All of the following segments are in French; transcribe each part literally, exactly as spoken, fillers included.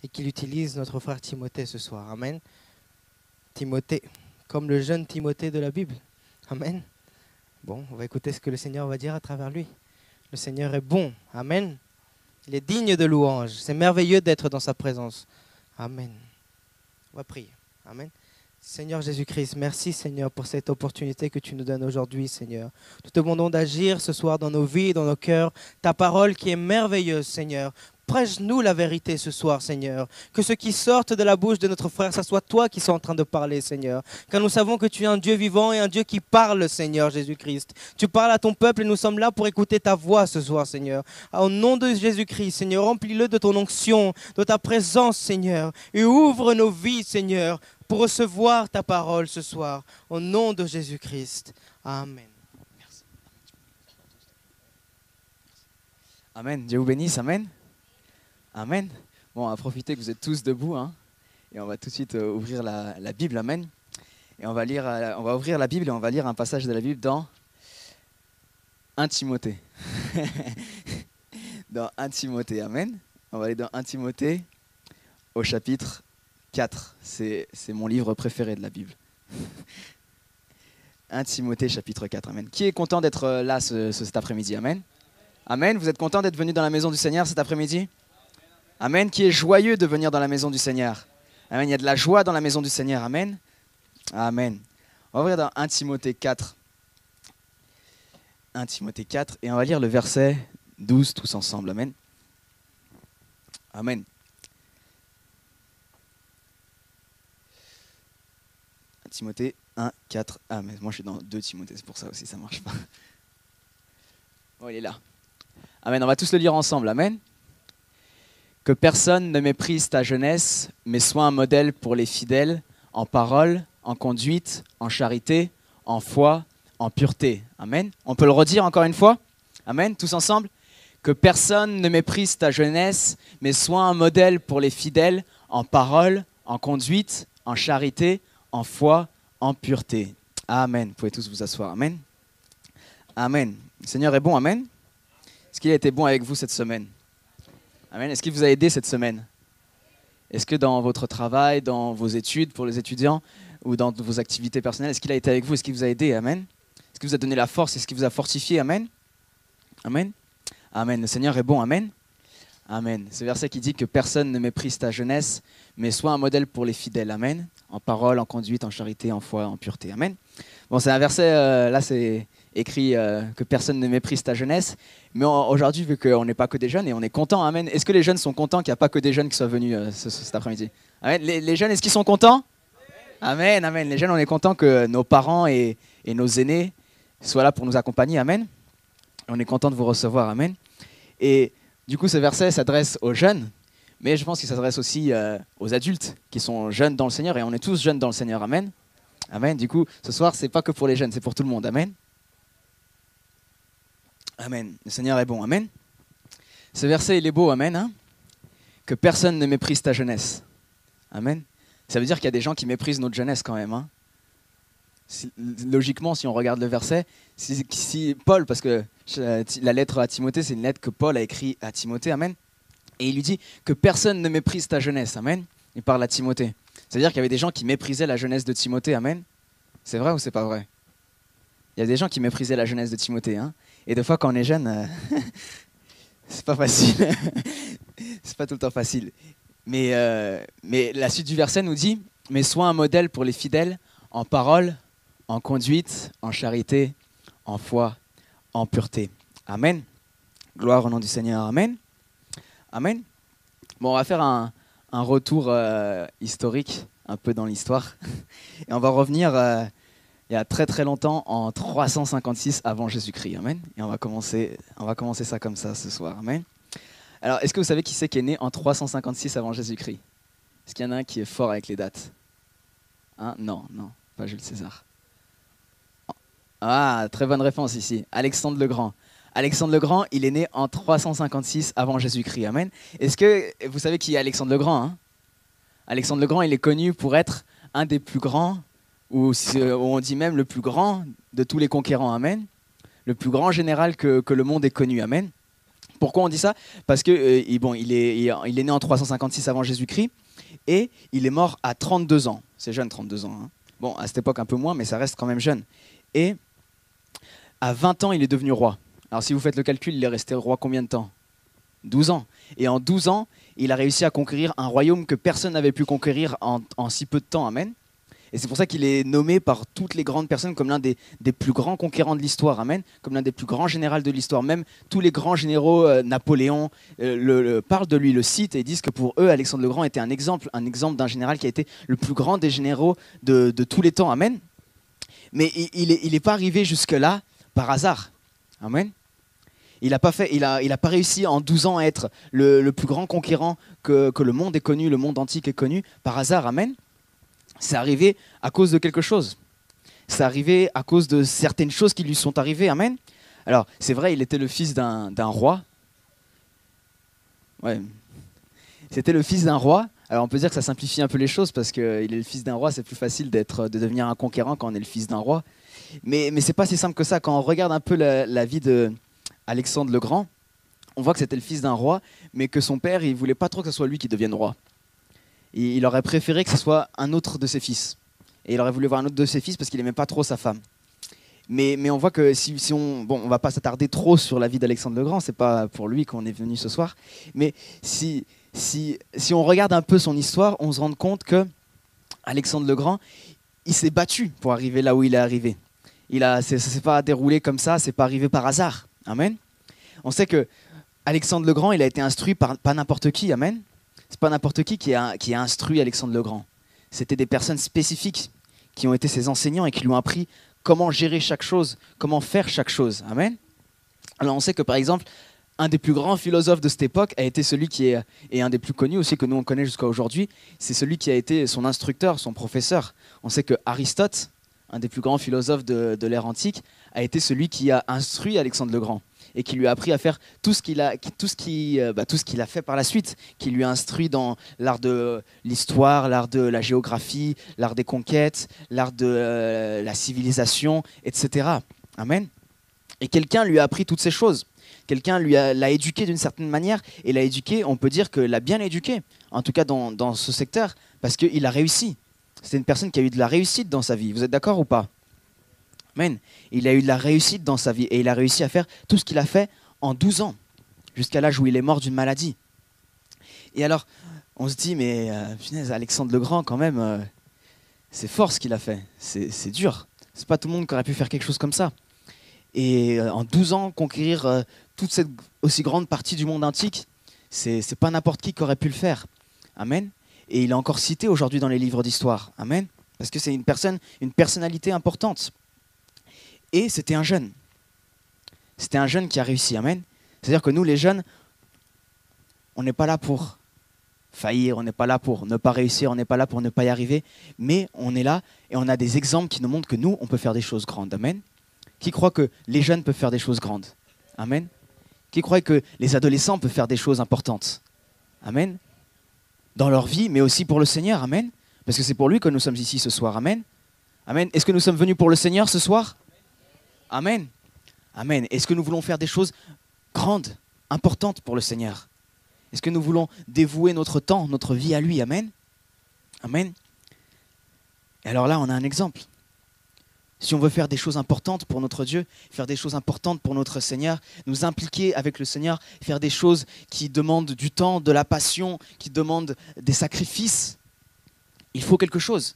et qu'il utilise notre frère Timothée ce soir. Amen. Timothée, comme le jeune Timothée de la Bible. Amen. Bon, on va écouter ce que le Seigneur va dire à travers lui. Le Seigneur est bon. Amen. Il est digne de louange. C'est merveilleux d'être dans sa présence. Amen. On va prier. Amen. Seigneur Jésus-Christ, merci Seigneur pour cette opportunité que tu nous donnes aujourd'hui, Seigneur. Nous te demandons d'agir ce soir dans nos vies, dans nos cœurs. Ta parole qui est merveilleuse, Seigneur. Prêche-nous la vérité ce soir, Seigneur. Que ce qui sorte de la bouche de notre frère, ça soit toi qui sois en train de parler, Seigneur. Car nous savons que tu es un Dieu vivant et un Dieu qui parle, Seigneur Jésus-Christ. Tu parles à ton peuple et nous sommes là pour écouter ta voix ce soir, Seigneur. Au nom de Jésus-Christ, Seigneur, remplis-le de ton onction, de ta présence, Seigneur. Et ouvre nos vies, Seigneur, pour recevoir ta parole ce soir. Au nom de Jésus-Christ. Amen. Merci. Amen. Dieu vous bénisse. Amen. Amen. Bon, on va profiter que vous êtes tous debout, hein, et on va tout de suite euh, ouvrir la, la Bible. Amen. Et on va lire, euh, on va ouvrir la Bible et on va lire un passage de la Bible dans un Timothée. Dans un Timothée. Amen. On va aller dans un Timothée au chapitre quatre. C'est, c'est mon livre préféré de la Bible. un Timothée chapitre quatre. Amen. Qui est content d'être là ce, ce, cet après-midi? Amen. Amen. Vous êtes content d'être venu dans la maison du Seigneur cet après-midi? Amen. Qui est joyeux de venir dans la maison du Seigneur? Amen. Il y a de la joie dans la maison du Seigneur. Amen. Amen. On va ouvrir dans un Timothée quatre. un Timothée quatre et on va lire le verset douze tous ensemble. Amen. Amen. un Timothée un, quatre. Ah, mais moi je suis dans deux Timothée, c'est pour ça aussi, ça marche pas. Bon, il est là. Amen. On va tous le lire ensemble. Amen. Que personne ne méprise ta jeunesse, mais sois un modèle pour les fidèles, en parole, en conduite, en charité, en foi, en pureté. Amen. On peut le redire encore une fois? Amen. Tous ensemble. Que personne ne méprise ta jeunesse, mais sois un modèle pour les fidèles, en parole, en conduite, en charité, en foi, en pureté. Amen. Vous pouvez tous vous asseoir. Amen. Amen. Le Seigneur est bon. Amen. Est-ce qu'il a été bon avec vous cette semaine? Amen. Est-ce qu'il vous a aidé cette semaine? Est-ce que dans votre travail, dans vos études pour les étudiants ou dans vos activités personnelles, est-ce qu'il a été avec vous? Est-ce qu'il vous a aidé? Amen. Est-ce qu'il vous a donné la force? Est-ce qu'il vous a fortifié? Amen. Amen. Amen. Le Seigneur est bon. Amen. Amen. Ce verset qui dit que personne ne méprise ta jeunesse, mais sois un modèle pour les fidèles. Amen. En parole, en conduite, en charité, en foi, en pureté. Amen. Bon, c'est un verset, euh, là c'est écrit euh, que personne ne méprise ta jeunesse. Mais on, aujourd'hui, vu qu'on n'est pas que des jeunes, et on est contents, amen. Est-ce que les jeunes sont contents qu'il n'y a pas que des jeunes qui soient venus euh, ce, ce, cet après-midi? Amen. Les, les jeunes, est-ce qu'ils sont contents? Amen, amen. Les jeunes, on est contents que nos parents et, et nos aînés soient là pour nous accompagner. Amen. On est contents de vous recevoir. Amen. Et du coup, ce verset s'adresse aux jeunes, mais je pense qu'il s'adresse aussi euh, aux adultes qui sont jeunes dans le Seigneur, et on est tous jeunes dans le Seigneur. Amen. Amen. Du coup, ce soir, c'est pas que pour les jeunes, c'est pour tout le monde. Amen. Amen. Le Seigneur est bon. Amen. Ce verset, il est beau. Amen. Hein? Que personne ne méprise ta jeunesse. Amen. Ça veut dire qu'il y a des gens qui méprisent notre jeunesse quand même. Hein? Si, logiquement, si on regarde le verset, si, si Paul, parce que la lettre à Timothée, c'est une lettre que Paul a écrite à Timothée. Amen. Et il lui dit que personne ne méprise ta jeunesse. Amen. Il parle à Timothée. C'est-à-dire qu'il y avait des gens qui méprisaient la jeunesse de Timothée. Amen. C'est vrai ou c'est pas vrai? Il y a des gens qui méprisaient la jeunesse de Timothée. Hein? Et des fois, quand on est jeune, euh, c'est pas facile. C'est pas tout le temps facile. Mais, euh, mais la suite du verset nous dit « Mais sois un modèle pour les fidèles en parole, en conduite, en charité, en foi, en pureté. » Amen. Gloire au nom du Seigneur. Amen. Amen. Bon, on va faire un, un retour euh, historique, un peu dans l'histoire. Et on va revenir... Euh, il y a très très longtemps, en trois cent cinquante-six avant Jésus-Christ. Amen. Et on va commencer, on va commencer ça comme ça ce soir. Amen. Alors, est-ce que vous savez qui c'est qui est né en trois cent cinquante-six avant Jésus-Christ? Est-ce qu'il y en a un qui est fort avec les dates? Hein? Non, non, pas Jules César. Ah, très bonne réponse ici. Alexandre le Grand. Alexandre le Grand, il est né en trois cent cinquante-six avant Jésus-Christ. Amen. Est-ce que vous savez qui est Alexandre le Grand? Hein? Alexandre le Grand, il est connu pour être un des plus grands, ou on dit même le plus grand de tous les conquérants. Amen. Le plus grand général que, que le monde ait connu. Amen. Pourquoi on dit ça? Parce que euh, il, bon, il, est, il est né en trois cent cinquante-six avant Jésus-Christ et il est mort à trente-deux ans. C'est jeune, trente-deux ans. Hein. Bon, à cette époque un peu moins, mais ça reste quand même jeune. Et à vingt ans, il est devenu roi. Alors si vous faites le calcul, il est resté roi combien de temps? douze ans. Et en douze ans, il a réussi à conquérir un royaume que personne n'avait pu conquérir en, en si peu de temps. Amen. Et c'est pour ça qu'il est nommé par toutes les grandes personnes comme l'un des, des plus grands conquérants de l'histoire. Amen. Comme l'un des plus grands généraux de l'histoire. Même tous les grands généraux, euh, Napoléon, euh, le, le, parlent de lui, le citent et disent que pour eux, Alexandre le Grand était un exemple, un exemple d'un général qui a été le plus grand des généraux de, de tous les temps. Amen. Mais il n'est il est pas arrivé jusque-là par hasard. Amen. Il n'a pas, fait, il a, il a pas réussi en douze ans à être le, le plus grand conquérant que, que le monde ait connu, le monde antique ait connu, par hasard. Amen. C'est arrivé à cause de quelque chose. C'est arrivé à cause de certaines choses qui lui sont arrivées. Amen. Alors, c'est vrai, il était le fils d'un, d'un roi. Ouais. C'était le fils d'un roi. Alors, on peut dire que ça simplifie un peu les choses parce qu'il est le fils d'un roi, c'est plus facile d'être, de devenir un conquérant quand on est le fils d'un roi. Mais, mais ce n'est pas si simple que ça. Quand on regarde un peu la, la vie de Alexandre le Grand, on voit que c'était le fils d'un roi, mais que son père, il ne voulait pas trop que ce soit lui qui devienne roi. Et il aurait préféré que ce soit un autre de ses fils. Et il aurait voulu voir un autre de ses fils parce qu'il n'aimait pas trop sa femme. Mais, mais on voit que si, si on... Bon, on ne va pas s'attarder trop sur la vie d'Alexandre le Grand, ce n'est pas pour lui qu'on est venu ce soir. Mais si, si, si on regarde un peu son histoire, on se rend compte que Alexandre le Grand, il s'est battu pour arriver là où il est arrivé. Il a, ça ne s'est pas déroulé comme ça, ce n'est pas arrivé par hasard. Amen. On sait que Alexandre le Grand, il a été instruit par pas n'importe qui. Amen. C'est pas n'importe qui qui a, qui a instruit Alexandre le Grand. C'était des personnes spécifiques qui ont été ses enseignants et qui lui ont appris comment gérer chaque chose, comment faire chaque chose. Amen. Alors on sait que par exemple, un des plus grands philosophes de cette époque a été celui qui est, et un des plus connus aussi que nous on connaît jusqu'à aujourd'hui, c'est celui qui a été son instructeur, son professeur. On sait que Aristote, un des plus grands philosophes de, de l'ère antique, a été celui qui a instruit Alexandre le Grand et qui lui a appris à faire tout ce qu'il a, tout ce qui, bah, tout ce qu'il a fait par la suite, qui lui a instruit dans l'art de l'histoire, l'art de la géographie, l'art des conquêtes, l'art de euh, la civilisation, et cetera. Amen. Et quelqu'un lui a appris toutes ces choses. Quelqu'un lui a, l'a éduqué d'une certaine manière et l'a éduqué, on peut dire que l'a bien éduqué, en tout cas dans, dans ce secteur, parce qu'il a réussi. C'est une personne qui a eu de la réussite dans sa vie. Vous êtes d'accord ou pas? Amen. Il a eu de la réussite dans sa vie et il a réussi à faire tout ce qu'il a fait en douze ans, jusqu'à l'âge où il est mort d'une maladie. Et alors, on se dit, mais euh, punaise, Alexandre le Grand, quand même, euh, c'est fort ce qu'il a fait. C'est, c'est dur. C'est pas tout le monde qui aurait pu faire quelque chose comme ça. Et euh, en douze ans, conquérir euh, toute cette aussi grande partie du monde antique, c'est, c'est pas n'importe qui qui aurait pu le faire. Amen. Et il est encore cité aujourd'hui dans les livres d'histoire. Amen. Parce que c'est une personne, une personnalité importante. Et c'était un jeune. C'était un jeune qui a réussi. Amen. C'est-à-dire que nous, les jeunes, on n'est pas là pour faillir, on n'est pas là pour ne pas réussir, on n'est pas là pour ne pas y arriver, mais on est là et on a des exemples qui nous montrent que nous, on peut faire des choses grandes. Amen. Qui croit que les jeunes peuvent faire des choses grandes? Amen. Qui croit que les adolescents peuvent faire des choses importantes? Amen. Dans leur vie, mais aussi pour le Seigneur. Amen. Parce que c'est pour lui que nous sommes ici ce soir. Amen. Amen. Est-ce que nous sommes venus pour le Seigneur ce soir? Amen. Amen. Est-ce que nous voulons faire des choses grandes, importantes pour le Seigneur? Est-ce que nous voulons dévouer notre temps, notre vie à lui? Amen. Amen. Et alors là, on a un exemple. Si on veut faire des choses importantes pour notre Dieu, faire des choses importantes pour notre Seigneur, nous impliquer avec le Seigneur, faire des choses qui demandent du temps, de la passion, qui demandent des sacrifices, il faut quelque chose.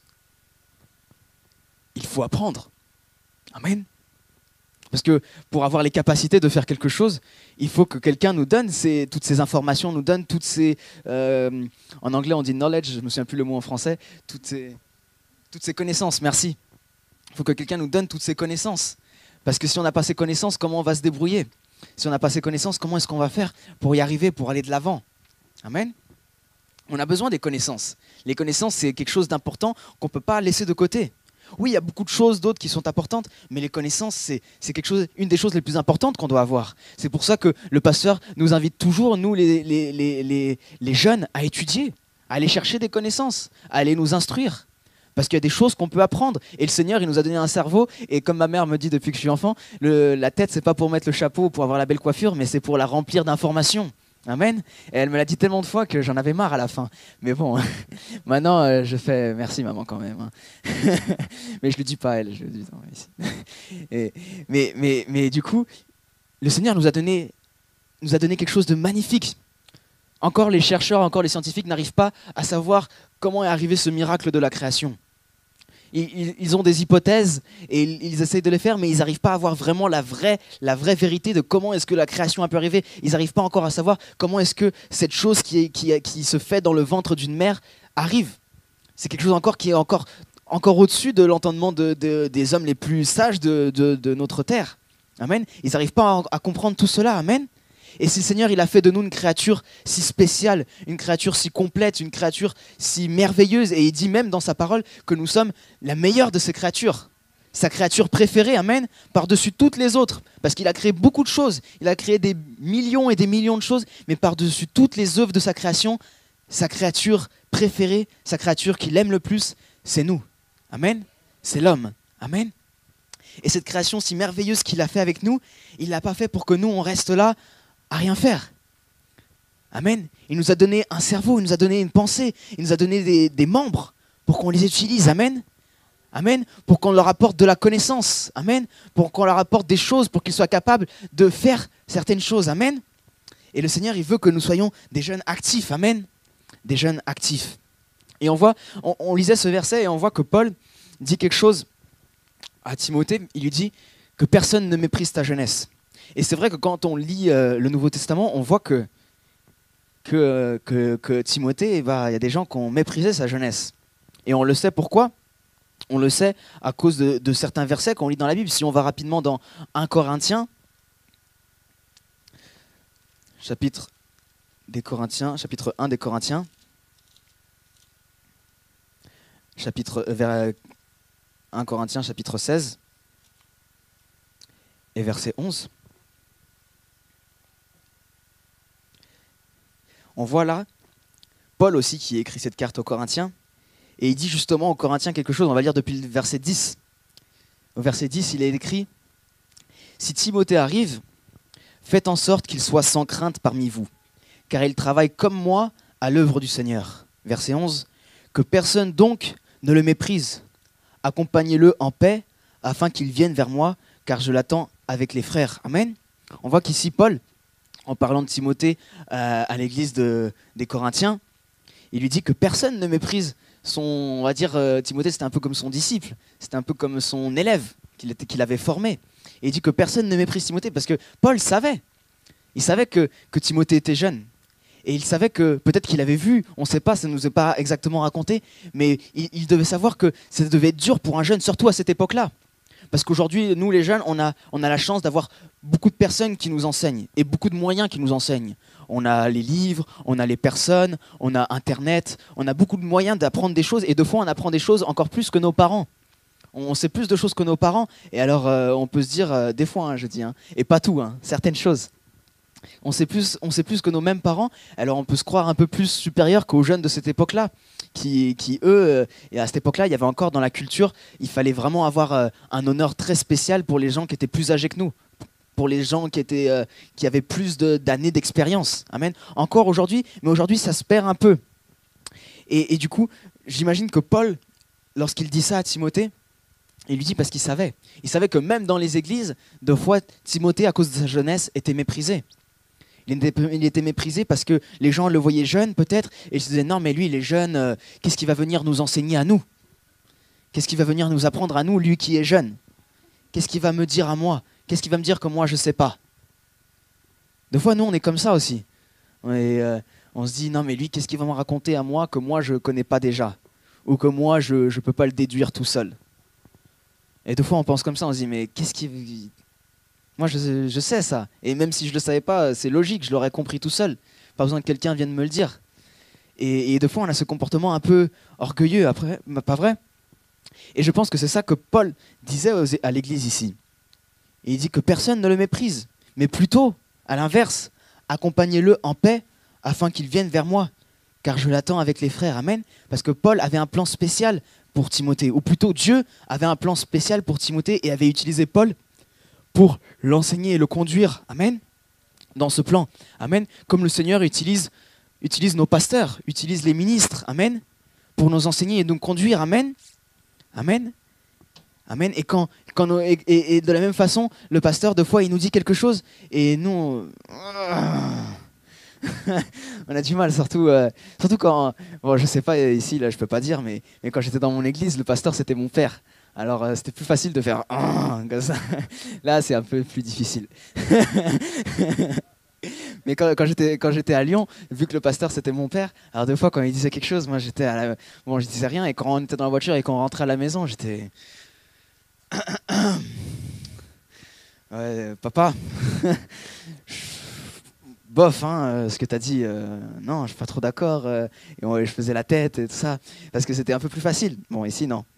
Il faut apprendre. Amen. Parce que pour avoir les capacités de faire quelque chose, il faut que quelqu'un nous donne ces, toutes ces informations, nous donne toutes ces... Euh, en anglais, on dit knowledge, je ne me souviens plus le mot en français, toutes ces, toutes ces connaissances, merci. Il faut que quelqu'un nous donne toutes ces connaissances. Parce que si on n'a pas ces connaissances, comment on va se débrouiller? Si on n'a pas ces connaissances, comment est-ce qu'on va faire pour y arriver, pour aller de l'avant? Amen. On a besoin des connaissances. Les connaissances, c'est quelque chose d'important qu'on ne peut pas laisser de côté. Oui, il y a beaucoup de choses d'autres qui sont importantes, mais les connaissances, c'est, c'est quelque chose, une des choses les plus importantes qu'on doit avoir. C'est pour ça que le pasteur nous invite toujours, nous les, les, les, les, les jeunes, à étudier, à aller chercher des connaissances, à aller nous instruire. Parce qu'il y a des choses qu'on peut apprendre. Et le Seigneur, il nous a donné un cerveau. Et comme ma mère me dit depuis que je suis enfant, le, la tête, c'est pas pour mettre le chapeau, pour avoir la belle coiffure, mais c'est pour la remplir d'informations. Amen. Et elle me l'a dit tellement de fois que j'en avais marre à la fin. Mais bon, maintenant, euh, je fais merci maman quand même. Hein. Mais je ne le dis pas à elle, je le dis non, ici. Et, mais, mais, mais du coup, le Seigneur nous a donné, nous a donné quelque chose de magnifique. Encore les chercheurs, encore les scientifiques n'arrivent pas à savoir comment est arrivé ce miracle de la création. Ils, ils ont des hypothèses et ils, ils essayent de les faire, mais ils n'arrivent pas à avoir vraiment la vraie, la vraie vérité de comment est-ce que la création a pu arriver. Ils n'arrivent pas encore à savoir comment est-ce que cette chose qui, est, qui, qui se fait dans le ventre d'une mère arrive. C'est quelque chose encore qui est encore, encore au-dessus de l'entendement de, de, des hommes les plus sages de, de, de notre terre. Amen. Ils n'arrivent pas à, à comprendre tout cela. Amen. Et si le Seigneur, il a fait de nous une créature si spéciale, une créature si complète, une créature si merveilleuse, et il dit même dans sa parole que nous sommes la meilleure de ses créatures, sa créature préférée, amen, par-dessus toutes les autres, parce qu'il a créé beaucoup de choses, il a créé des millions et des millions de choses, mais par-dessus toutes les œuvres de sa création, sa créature préférée, sa créature qu'il aime le plus, c'est nous, amen, c'est l'homme, amen. Et cette création si merveilleuse qu'il a fait avec nous, il ne l'a pas fait pour que nous, on reste là, à rien faire. Amen. Il nous a donné un cerveau, il nous a donné une pensée, il nous a donné des, des membres pour qu'on les utilise. Amen. Amen. Pour qu'on leur apporte de la connaissance. Amen. Pour qu'on leur apporte des choses, pour qu'ils soient capables de faire certaines choses. Amen. Et le Seigneur, il veut que nous soyons des jeunes actifs. Amen. Des jeunes actifs. Et on voit, on, on lisait ce verset et on voit que Paul dit quelque chose à Timothée. Il lui dit que personne ne méprise ta jeunesse. Et c'est vrai que quand on lit euh, le Nouveau Testament, on voit que, que, que, que Timothée, bah, y a des gens qui ont méprisé sa jeunesse. Et on le sait pourquoi ? On le sait à cause de, de certains versets qu'on lit dans la Bible. Si on va rapidement dans un Corinthiens, chapitre, des Corinthiens, chapitre un des Corinthiens, chapitre, vers un Corinthiens, chapitre seize, et verset onze. On voit là Paul aussi qui écrit cette carte aux Corinthiens, et il dit justement aux Corinthiens quelque chose, on va lire depuis le verset dix. Au verset dix, il est écrit « Si Timothée arrive, faites en sorte qu'il soit sans crainte parmi vous, car il travaille comme moi à l'œuvre du Seigneur. » Verset onze, « Que personne donc ne le méprise, accompagnez-le en paix, afin qu'il vienne vers moi, car je l'attends avec les frères. » Amen. On voit qu'ici Paul, en parlant de Timothée euh, à l'église de, des Corinthiens, il lui dit que personne ne méprise son, on va dire, euh, Timothée c'était un peu comme son disciple, c'était un peu comme son élève qu'il, était, qu'il avait formé. Et il dit que personne ne méprise Timothée parce que Paul savait, il savait que, que Timothée était jeune. Et il savait que peut-être qu'il avait vu, on ne sait pas, ça ne nous est pas exactement raconté, mais il, il devait savoir que ça devait être dur pour un jeune, surtout à cette époque-là. Parce qu'aujourd'hui, nous les jeunes, on a, on a la chance d'avoir beaucoup de personnes qui nous enseignent et beaucoup de moyens qui nous enseignent. On a les livres, on a les personnes, on a Internet, on a beaucoup de moyens d'apprendre des choses et de fois on apprend des choses encore plus que nos parents. On sait plus de choses que nos parents et alors euh, on peut se dire, euh, des fois hein, je dis, hein, et pas tout, hein, certaines choses. On sait, plus, on sait plus que nos mêmes parents, alors on peut se croire un peu plus supérieur qu'aux jeunes de cette époque-là, qui, qui eux, euh, et à cette époque-là, il y avait encore dans la culture, il fallait vraiment avoir euh, un honneur très spécial pour les gens qui étaient plus âgés que nous, pour les gens qui, étaient, euh, qui avaient plus de, d'années d'expérience. Amen. Encore aujourd'hui, mais aujourd'hui ça se perd un peu. Et, et du coup, j'imagine que Paul, lorsqu'il dit ça à Timothée, il lui dit parce qu'il savait. Il savait que même dans les églises, de fois, Timothée, à cause de sa jeunesse, était méprisé. Il était, il était méprisé parce que les gens le voyaient jeune peut-être et ils se disaient non mais lui il est jeune, euh, qu'est-ce qu'il va venir nous enseigner à nous? Qu'est-ce qu'il va venir nous apprendre à nous, lui qui est jeune? Qu'est-ce qu'il va me dire à moi? Qu'est-ce qu'il va me dire que moi je ne sais pas? Des fois nous on est comme ça aussi. Et, euh, on se dit non mais lui qu'est-ce qu'il va me raconter à moi que moi je ne connais pas déjà? Ou que moi je ne peux pas le déduire tout seul. Et des fois on pense comme ça, on se dit mais qu'est-ce qu'il... Moi, je, je sais ça. Et même si je ne le savais pas, c'est logique, je l'aurais compris tout seul. Pas besoin que quelqu'un vienne me le dire. Et, et des fois, on a ce comportement un peu orgueilleux, après, pas vrai? Et je pense que c'est ça que Paul disait aux, à l'église ici. Et il dit que personne ne le méprise, mais plutôt, à l'inverse, accompagnez-le en paix afin qu'il vienne vers moi, car je l'attends avec les frères. Amen. Parce que Paul avait un plan spécial pour Timothée. Ou plutôt, Dieu avait un plan spécial pour Timothée et avait utilisé Paul pour l'enseigner et le conduire. Amen. Dans ce plan. Amen. Comme le Seigneur utilise, utilise nos pasteurs, utilise les ministres. Amen. Pour nous enseigner et nous conduire. Amen. Amen. Amen. Et, quand, quand, et, et, et de la même façon, le pasteur, deux fois, il nous dit quelque chose et nous... on a du mal, surtout, euh, surtout quand... Bon, je sais pas, ici, là, je peux pas dire, mais, mais quand j'étais dans mon église, le pasteur, c'était mon père. Alors, euh, c'était plus facile de faire... comme ça. Là, c'est un peu plus difficile. Mais quand, quand j'étais quand j'étais à Lyon, vu que le pasteur c'était mon père, alors deux fois quand il disait quelque chose, moi j'étais à la... bon, je disais rien, et quand on était dans la voiture et qu'on rentrait à la maison, j'étais ouais, papa, bof, hein, ce que t'as dit, euh, non, je suis pas trop d'accord, euh, et on, je faisais la tête et tout ça, parce que c'était un peu plus facile. Bon, ici non.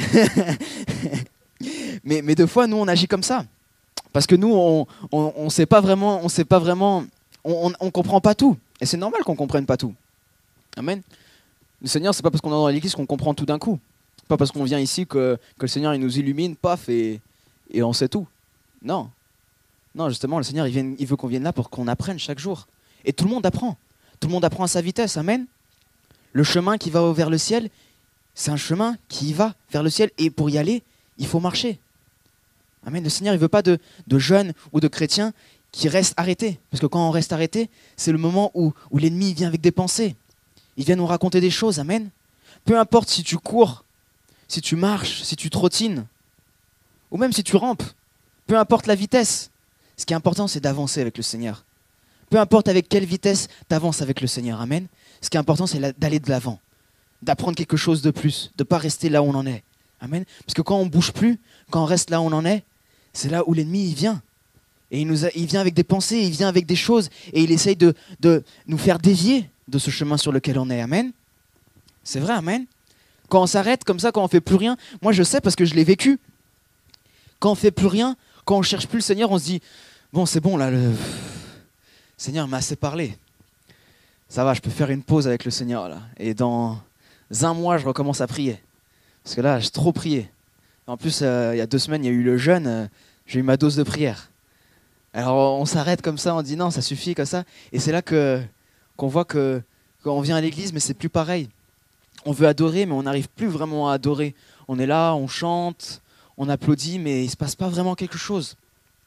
mais mais deux fois nous on agit comme ça. Parce que nous, on on, on sait pas vraiment, on sait pas vraiment, on, on, on comprend pas tout. Et c'est normal qu'on comprenne pas tout. Amen. Le Seigneur, c'est pas parce qu'on est dans l'église qu'on comprend tout d'un coup. C'est pas parce qu'on vient ici que, que le Seigneur il nous illumine, paf, et, et on sait tout. Non. Non, justement, le Seigneur, il, vient, il veut qu'on vienne là pour qu'on apprenne chaque jour. Et tout le monde apprend. Tout le monde apprend à sa vitesse. Amen. Le chemin qui va vers le ciel, c'est un chemin qui va vers le ciel. Et pour y aller, il faut marcher. Amen. Le Seigneur, il ne veut pas de, de jeunes ou de chrétiens qui restent arrêtés. Parce que quand on reste arrêté, c'est le moment où, où l'ennemi vient avec des pensées. Il vient nous raconter des choses. Amen. Peu importe si tu cours, si tu marches, si tu trottines, ou même si tu rampes, peu importe la vitesse. Ce qui est important, c'est d'avancer avec le Seigneur. Peu importe avec quelle vitesse tu avances avec le Seigneur. Amen. Ce qui est important, c'est d'aller de l'avant, d'apprendre quelque chose de plus, de ne pas rester là où on en est. Amen. Parce que quand on ne bouge plus, quand on reste là où on en est, c'est là où l'ennemi il vient. Et il, nous a, il vient avec des pensées, il vient avec des choses, et il essaye de, de nous faire dévier de ce chemin sur lequel on est. Amen. C'est vrai, amen. Quand on s'arrête comme ça, quand on ne fait plus rien, moi je sais parce que je l'ai vécu. Quand on ne fait plus rien, quand on ne cherche plus le Seigneur, on se dit, bon c'est bon là, le Seigneur m'a assez parlé. Ça va, je peux faire une pause avec le Seigneur là. Et dans un mois, je recommence à prier. Parce que là, j'ai trop prié. En plus, euh, il y a deux semaines, il y a eu le jeûne, euh, j'ai eu ma dose de prière. Alors on s'arrête comme ça, on dit non, ça suffit comme ça. Et c'est là que, qu'on voit que quand on vient à l'église, mais c'est plus pareil. On veut adorer, mais on n'arrive plus vraiment à adorer. On est là, on chante, on applaudit, mais il ne se passe pas vraiment quelque chose.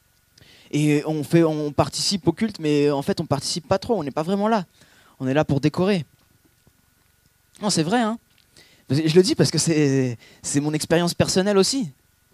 Et on, fait, on participe au culte, mais en fait, on ne participe pas trop, on n'est pas vraiment là. On est là pour décorer. Non, c'est vrai, hein. Je le dis parce que c'est, c'est mon expérience personnelle aussi.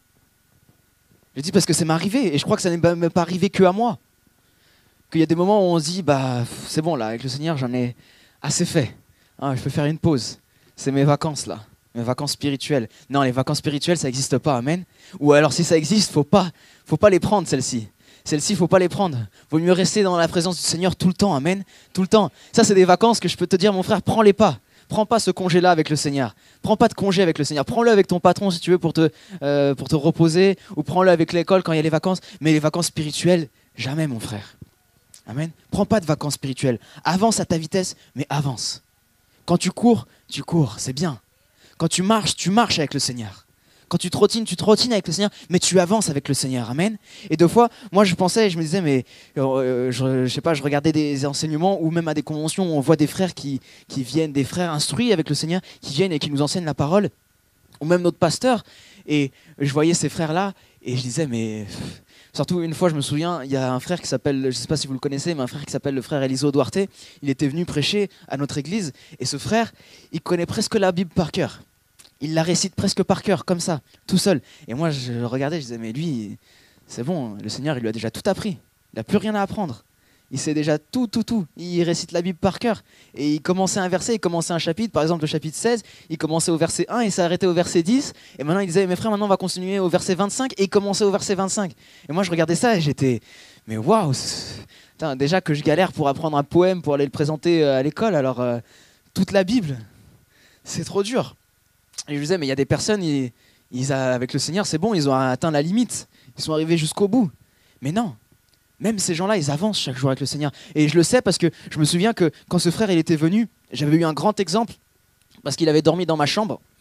Je le dis parce que ça m'est arrivé, et je crois que ça n'est même pas arrivé que à moi. Qu'il y a des moments où on se dit, bah, c'est bon, là, avec le Seigneur, j'en ai assez fait. Ah, je peux faire une pause. C'est mes vacances, là. Mes vacances spirituelles. Non, les vacances spirituelles, ça n'existe pas, amen. Ou alors, si ça existe, faut pas, faut pas les prendre, celles-ci. Celles-ci, il ne faut pas les prendre. Vaut mieux rester dans la présence du Seigneur tout le temps, amen. Tout le temps. Ça, c'est des vacances que je peux te dire, mon frère, prends-les pas. Prends pas ce congé-là avec le Seigneur. Prends pas de congé avec le Seigneur. Prends-le avec ton patron si tu veux pour te, euh, pour te reposer, ou prends-le avec l'école quand il y a les vacances. Mais les vacances spirituelles, jamais, mon frère. Amen. Prends pas de vacances spirituelles. Avance à ta vitesse, mais avance. Quand tu cours, tu cours, c'est bien. Quand tu marches, tu marches avec le Seigneur. Quand tu trottines, tu trottines avec le Seigneur, mais tu avances avec le Seigneur. Amen. Et deux fois, moi je pensais, je me disais, mais euh, je, je sais pas, je regardais des enseignements ou même à des conventions où on voit des frères qui, qui viennent, des frères instruits avec le Seigneur, qui viennent et qui nous enseignent la parole, ou même notre pasteur. Et je voyais ces frères-là et je disais, mais... Surtout une fois, je me souviens, il y a un frère qui s'appelle, je ne sais pas si vous le connaissez, mais un frère qui s'appelle le frère Eliso Duarte. Il était venu prêcher à notre église et ce frère, il connaît presque la Bible par cœur. Il la récite presque par cœur, comme ça, tout seul. Et moi, je le regardais, je disais, mais lui, c'est bon, le Seigneur, il lui a déjà tout appris. Il n'a plus rien à apprendre. Il sait déjà tout, tout, tout. Il récite la Bible par cœur. Et il commençait un verset, il commençait un chapitre, par exemple le chapitre seize, il commençait au verset un et s'est arrêté au verset dix. Et maintenant, il disait, mes frères, maintenant, on va continuer au verset vingt-cinq. Et il commençait au verset vingt-cinq. Et moi, je regardais ça et j'étais, mais waouh, déjà que je galère pour apprendre un poème, pour aller le présenter à l'école, alors euh, toute la Bible, c'est trop dur. Et je disais, mais il y a des personnes, ils, ils a, avec le Seigneur, c'est bon, ils ont atteint la limite. Ils sont arrivés jusqu'au bout. Mais non. Même ces gens-là, ils avancent chaque jour avec le Seigneur. Et je le sais parce que je me souviens que quand ce frère il était venu, j'avais eu un grand exemple parce qu'il avait dormi dans ma chambre.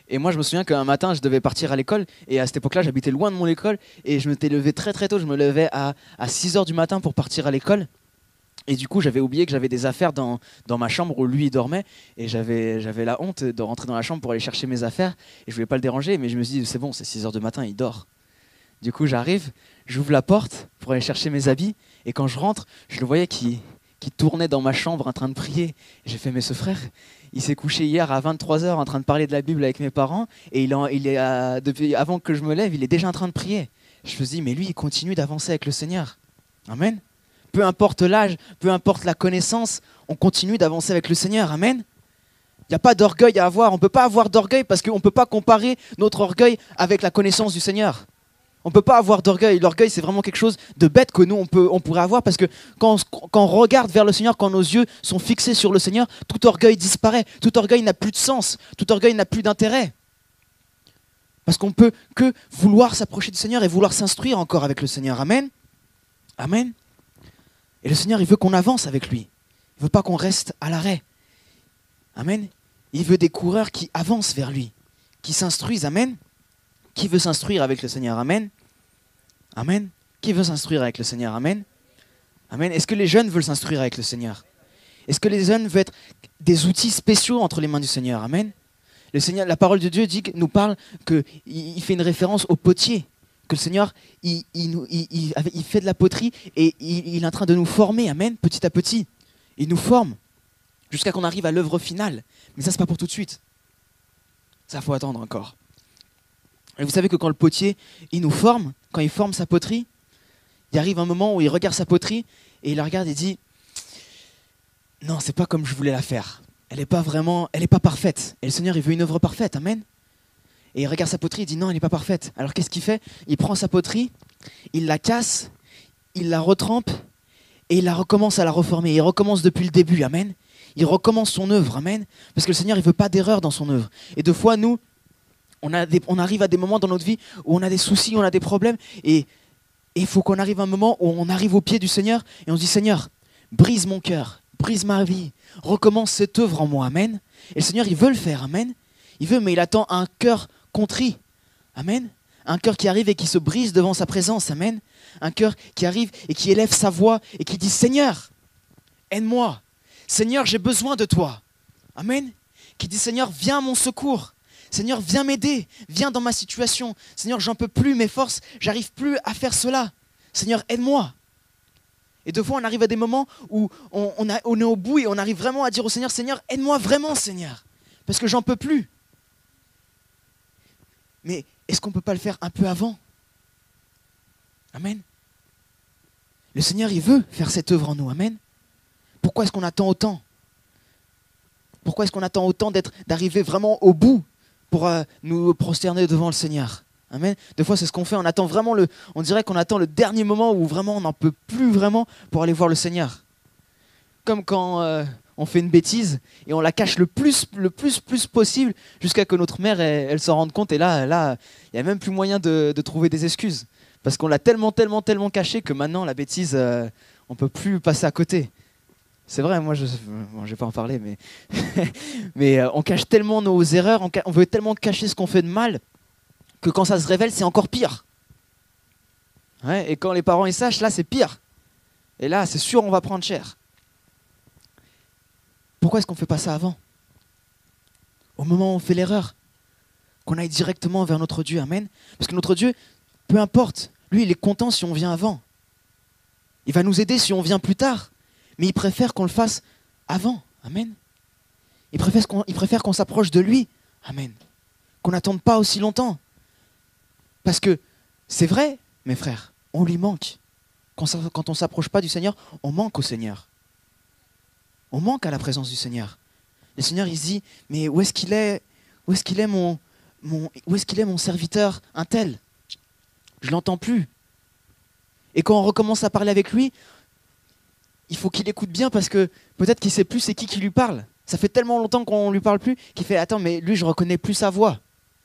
Et moi, je me souviens qu'un matin, je devais partir à l'école. Et à cette époque-là, j'habitais loin de mon école. Et je m'étais levé très très tôt. Je me levais à, à six heures du matin pour partir à l'école. Et du coup, j'avais oublié que j'avais des affaires dans, dans ma chambre où lui il dormait. Et j'avais, j'avais la honte de rentrer dans la chambre pour aller chercher mes affaires. Et je voulais pas le déranger. Mais je me suis dit, c'est bon, c'est six heures du matin, il dort. Du coup, j'arrive, j'ouvre la porte pour aller chercher mes habits. Et quand je rentre, je le voyais qui, qui tournait dans ma chambre en train de prier. Et j'ai fait, mais ce frère, il s'est couché hier à vingt-trois heures en train de parler de la Bible avec mes parents. Et il, en, il est à, depuis, avant que je me lève, il est déjà en train de prier. Je me suis dit, mais lui, il continue d'avancer avec le Seigneur. Amen. Peu importe l'âge, peu importe la connaissance, on continue d'avancer avec le Seigneur. Amen. Il n'y a pas d'orgueil à avoir. On ne peut pas avoir d'orgueil parce qu'on ne peut pas comparer notre orgueil avec la connaissance du Seigneur. On ne peut pas avoir d'orgueil. L'orgueil, c'est vraiment quelque chose de bête que nous, on, peut, on pourrait avoir parce que quand on, quand on regarde vers le Seigneur, quand nos yeux sont fixés sur le Seigneur, tout orgueil disparaît. Tout orgueil n'a plus de sens. Tout orgueil n'a plus d'intérêt. Parce qu'on ne peut que vouloir s'approcher du Seigneur et vouloir s'instruire encore avec le Seigneur. Amen. Amen. Et le Seigneur, il veut qu'on avance avec lui. Il ne veut pas qu'on reste à l'arrêt. Amen. Il veut des coureurs qui avancent vers lui, qui s'instruisent. Amen. Qui veut s'instruire avec le Seigneur? Amen. Amen. Qui veut s'instruire avec le Seigneur? Amen. Amen. Est-ce que les jeunes veulent s'instruire avec le Seigneur? Est-ce que les jeunes veulent être des outils spéciaux entre les mains du Seigneur? Amen. Le Seigneur, la parole de Dieu dit, nous parle qu'il fait une référence au potier. Que le Seigneur, il, il, il, il, il fait de la poterie et il, il est en train de nous former. Amen. Petit à petit. Il nous forme jusqu'à qu'on arrive à l'œuvre finale. Mais ça, c'est pas pour tout de suite. Ça, faut attendre encore. Et vous savez que quand le potier, il nous forme, quand il forme sa poterie, il arrive un moment où il regarde sa poterie et il la regarde et dit « Non, c'est pas comme je voulais la faire. Elle n'est pas vraiment, elle n'est pas parfaite. Et le Seigneur, il veut une œuvre parfaite. Amen. » Et il regarde sa poterie et dit « Non, elle n'est pas parfaite. » Alors qu'est-ce qu'il fait? Il prend sa poterie, il la casse, il la retrempe et il la recommence à la reformer. Il recommence depuis le début. Amen. Il recommence son œuvre. Amen. Parce que le Seigneur, il ne veut pas d'erreur dans son œuvre. Et deux fois, nous, On, a des, on arrive à des moments dans notre vie où on a des soucis, on a des problèmes et il faut qu'on arrive à un moment où on arrive au pied du Seigneur et on se dit Seigneur, brise mon cœur, brise ma vie, recommence cette œuvre en moi, amen. Et le Seigneur, il veut le faire, amen. Il veut, mais il attend un cœur contrit, amen. Un cœur qui arrive et qui se brise devant sa présence, amen. Un cœur qui arrive et qui élève sa voix et qui dit Seigneur, aide-moi. Seigneur, j'ai besoin de toi, amen. Qui dit Seigneur, viens à mon secours. Seigneur, viens m'aider, viens dans ma situation. Seigneur, j'en peux plus, mes forces, j'arrive plus à faire cela. Seigneur, aide-moi. Et deux fois, on arrive à des moments où on, on, a, on est au bout et on arrive vraiment à dire au Seigneur, Seigneur, aide-moi vraiment, Seigneur, parce que j'en peux plus. Mais est-ce qu'on ne peut pas le faire un peu avant? Amen. Le Seigneur, il veut faire cette œuvre en nous, amen. Pourquoi est-ce qu'on attend autant? Pourquoi est-ce qu'on attend autant d'être, d'arriver vraiment au bout pour euh, nous prosterner devant le Seigneur? Amen. Des fois, c'est ce qu'on fait. On attend vraiment le, on dirait qu'on attend le dernier moment où vraiment on n'en peut plus vraiment pour aller voir le Seigneur. Comme quand euh, on fait une bêtise et on la cache le plus, le plus, plus possible jusqu'à que notre mère elle, elle s'en rende compte. Et là, là, il n'y a même plus moyen de, de trouver des excuses parce qu'on l'a tellement, tellement, tellement caché que maintenant la bêtise, euh, on peut plus passer à côté. C'est vrai, moi je bon, je vais pas en parler, mais, mais euh, on cache tellement nos erreurs, on, ca- on veut tellement cacher ce qu'on fait de mal, que quand ça se révèle, c'est encore pire. Ouais, et quand les parents ils sachent, là c'est pire. Et là, c'est sûr, on va prendre cher. Pourquoi est-ce qu'on ne fait pas ça avant? Au moment où on fait l'erreur, qu'on aille directement vers notre Dieu, amen. Parce que notre Dieu, peu importe, lui il est content si on vient avant. Il va nous aider si on vient plus tard. Mais il préfère qu'on le fasse avant. Amen. Il préfère qu'on, il préfère qu'on s'approche de lui. Amen. Qu'on n'attende pas aussi longtemps. Parce que c'est vrai, mes frères, on lui manque. Quand, ça, quand on ne s'approche pas du Seigneur, on manque au Seigneur. On manque à la présence du Seigneur. Le Seigneur, il se dit, mais où est-ce qu'il est, où est-ce qu'il est mon, mon, où est-ce qu'il est mon serviteur, un tel? Je ne l'entends plus. Et quand on recommence à parler avec lui, il faut qu'il écoute bien parce que peut-être qu'il ne sait plus c'est qui qui lui parle. Ça fait tellement longtemps qu'on ne lui parle plus qu'il fait « Attends, mais lui, je ne reconnais plus sa voix. »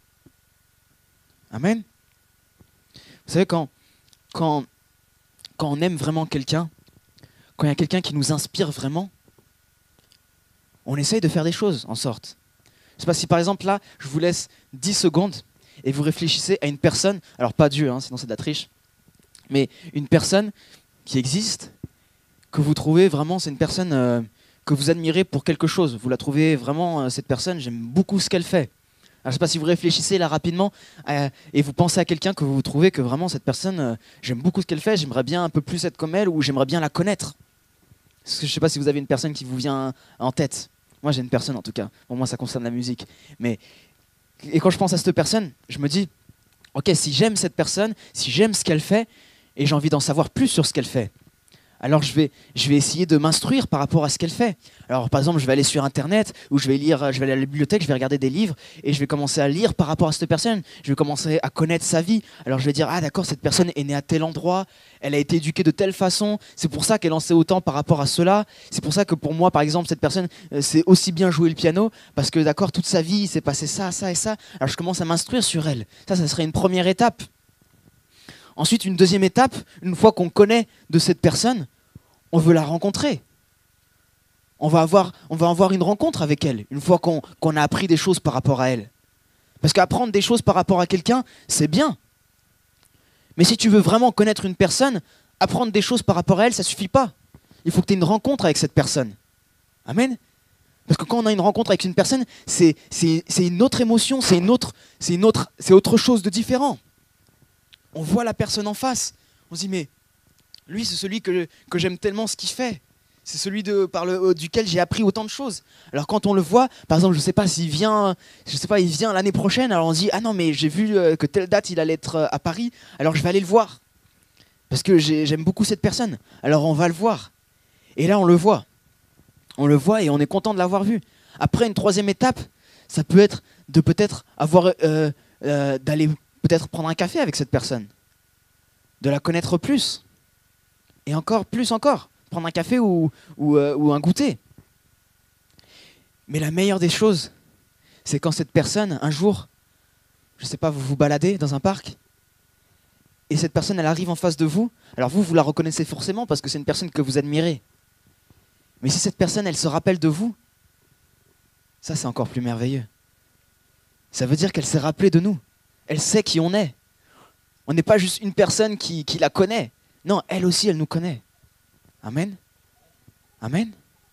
Amen. Vous savez, quand, quand, quand on aime vraiment quelqu'un, quand il y a quelqu'un qui nous inspire vraiment, on essaye de faire des choses en sorte. Je sais pas si par exemple là, je vous laisse dix secondes et vous réfléchissez à une personne, alors pas Dieu, hein, sinon c'est de la triche, mais une personne qui existe, que vous trouvez vraiment, c'est une personne euh, que vous admirez pour quelque chose. Vous la trouvez vraiment, euh, cette personne, j'aime beaucoup ce qu'elle fait. Alors, je ne sais pas si vous réfléchissez là rapidement euh, et vous pensez à quelqu'un que vous trouvez que vraiment cette personne, euh, j'aime beaucoup ce qu'elle fait, j'aimerais bien un peu plus être comme elle ou j'aimerais bien la connaître. Parce que je ne sais pas si vous avez une personne qui vous vient en tête. Moi j'ai une personne en tout cas. Bon, moi ça concerne la musique. Mais, et quand je pense à cette personne, je me dis, ok, si j'aime cette personne, si j'aime ce qu'elle fait et j'ai envie d'en savoir plus sur ce qu'elle fait, alors je vais, je vais essayer de m'instruire par rapport à ce qu'elle fait. Alors par exemple, je vais aller sur Internet ou je vais lire, je vais aller à la bibliothèque, je vais regarder des livres et je vais commencer à lire par rapport à cette personne. Je vais commencer à connaître sa vie. Alors je vais dire, ah d'accord, cette personne est née à tel endroit, elle a été éduquée de telle façon, c'est pour ça qu'elle en sait autant par rapport à cela. C'est pour ça que pour moi, par exemple, cette personne euh, sait aussi bien jouer le piano parce que d'accord, toute sa vie, il s'est passé ça, ça et ça. Alors je commence à m'instruire sur elle. Ça, ça serait une première étape. Ensuite, une deuxième étape, une fois qu'on connaît de cette personne, on veut la rencontrer. On va avoir, on va avoir une rencontre avec elle, une fois qu'on qu'on a appris des choses par rapport à elle. Parce qu'apprendre des choses par rapport à quelqu'un, c'est bien. Mais si tu veux vraiment connaître une personne, apprendre des choses par rapport à elle, ça ne suffit pas. Il faut que tu aies une rencontre avec cette personne. Amen. Parce que quand on a une rencontre avec une personne, c'est c'est- c'est une autre émotion, c'est une autre, c'est une autre, c'est autre chose de différent. On voit la personne en face, on se dit mais lui c'est celui que, que j'aime tellement ce qu'il fait, c'est celui de, par le, duquel j'ai appris autant de choses. Alors quand on le voit, par exemple je sais pas s'il vient, je sais pas, il vient l'année prochaine, alors on se dit ah non mais j'ai vu euh, que telle date il allait être euh, à Paris, alors je vais aller le voir parce que j'ai- j'aime beaucoup cette personne. Alors on va le voir et là on le voit, on le voit et on est content de l'avoir vu. Après une troisième étape, ça peut être de peut-être avoir euh, euh, d'aller peut-être prendre un café avec cette personne, de la connaître plus, et encore plus encore, prendre un café ou, ou, euh, ou un goûter. Mais la meilleure des choses, c'est quand cette personne, un jour, je ne sais pas, vous vous baladez dans un parc, et cette personne, elle arrive en face de vous, alors vous, vous la reconnaissez forcément parce que c'est une personne que vous admirez. Mais si cette personne, elle se rappelle de vous, ça c'est encore plus merveilleux. Ça veut dire qu'elle s'est rappelée de nous. Elle sait qui on est. On n'est pas juste une personne qui, qui la connaît. Non, elle aussi, elle nous connaît. Amen. Amen.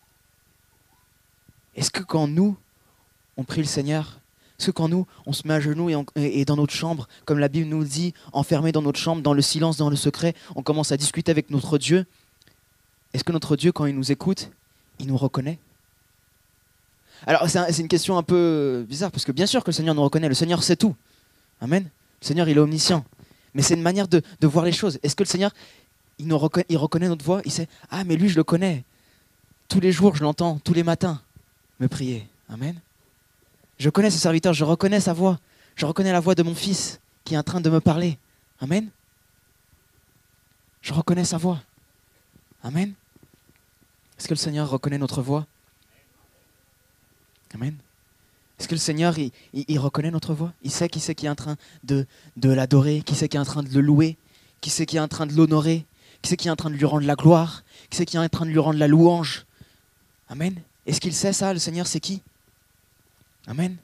Est-ce que quand nous, on prie le Seigneur, est-ce que quand nous, on se met à genoux et, on- et- et dans notre chambre, comme la Bible nous le dit, enfermés dans notre chambre, dans le silence, dans le secret, on commence à discuter avec notre Dieu, est-ce que notre Dieu, quand il nous écoute, il nous reconnaît? Alors, c'est un- c'est une question un peu bizarre, parce que bien sûr que le Seigneur nous reconnaît, le Seigneur sait tout. Amen. Le Seigneur, il est omniscient. Mais c'est une manière de, de voir les choses. Est-ce que le Seigneur, il, nous reconnaît, il reconnaît notre voix? Il sait, ah, mais lui, je le connais. Tous les jours, je l'entends, tous les matins, me prier. Amen. Je connais ce serviteur, je reconnais sa voix. Je reconnais la voix de mon fils qui est en train de me parler. Amen. Je reconnais sa voix. Amen. Est-ce que le Seigneur reconnaît notre voix? Amen. Est-ce que le Seigneur, il, il- il reconnaît notre voix? Il sait qui c'est qui est en train de, de l'adorer, qui c'est qui est en train de le louer, qui c'est qui est en train de l'honorer, qui c'est qui est en train de lui rendre la gloire, qui c'est qui est en train de lui rendre la louange. Amen. Est-ce qu'il sait ça, le Seigneur, c'est qui? Amen.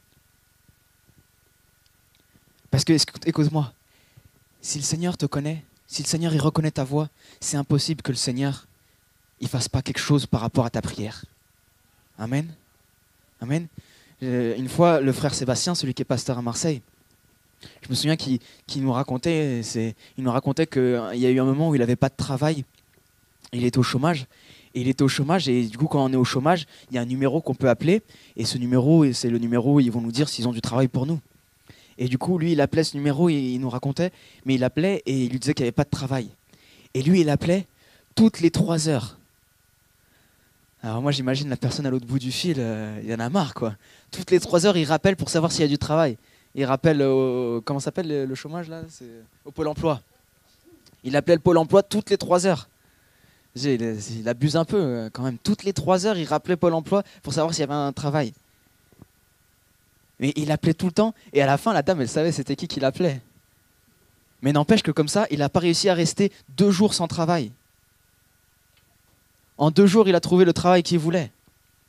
Parce que, écoute-moi, si le Seigneur te connaît, si le Seigneur il reconnaît ta voix, c'est impossible que le Seigneur il fasse pas quelque chose par rapport à ta prière. Amen. Amen. Euh, une fois, le frère Sébastien, celui qui est pasteur à Marseille, je me souviens qu'il qu'il nous racontait, c'est, il nous racontait qu'il y a eu un moment où il n'avait pas de travail, il était au chômage, et il était au chômage, et du coup quand on est au chômage, il y a un numéro qu'on peut appeler, et ce numéro, c'est le numéro où ils vont nous dire s'ils ont du travail pour nous. Et du coup, lui, il appelait ce numéro, et il nous racontait, mais il appelait et il lui disait qu'il n'y avait pas de travail. Et lui, il appelait toutes les trois heures. Alors moi, j'imagine la personne à l'autre bout du fil, euh, il y en a marre, quoi. Toutes les trois heures, il rappelle pour savoir s'il y a du travail. Il rappelle, au, comment s'appelle le, le chômage, là? C'est au Pôle emploi. Il appelait le Pôle emploi toutes les trois heures. Il, il abuse un peu, quand même. Toutes les trois heures, il rappelait Pôle emploi pour savoir s'il y avait un travail. Mais il appelait tout le temps, et à la fin, la dame, elle savait c'était qui qui l'appelait. Mais n'empêche que comme ça, il n'a pas réussi à rester deux jours sans travail. En deux jours, il a trouvé le travail qu'il voulait.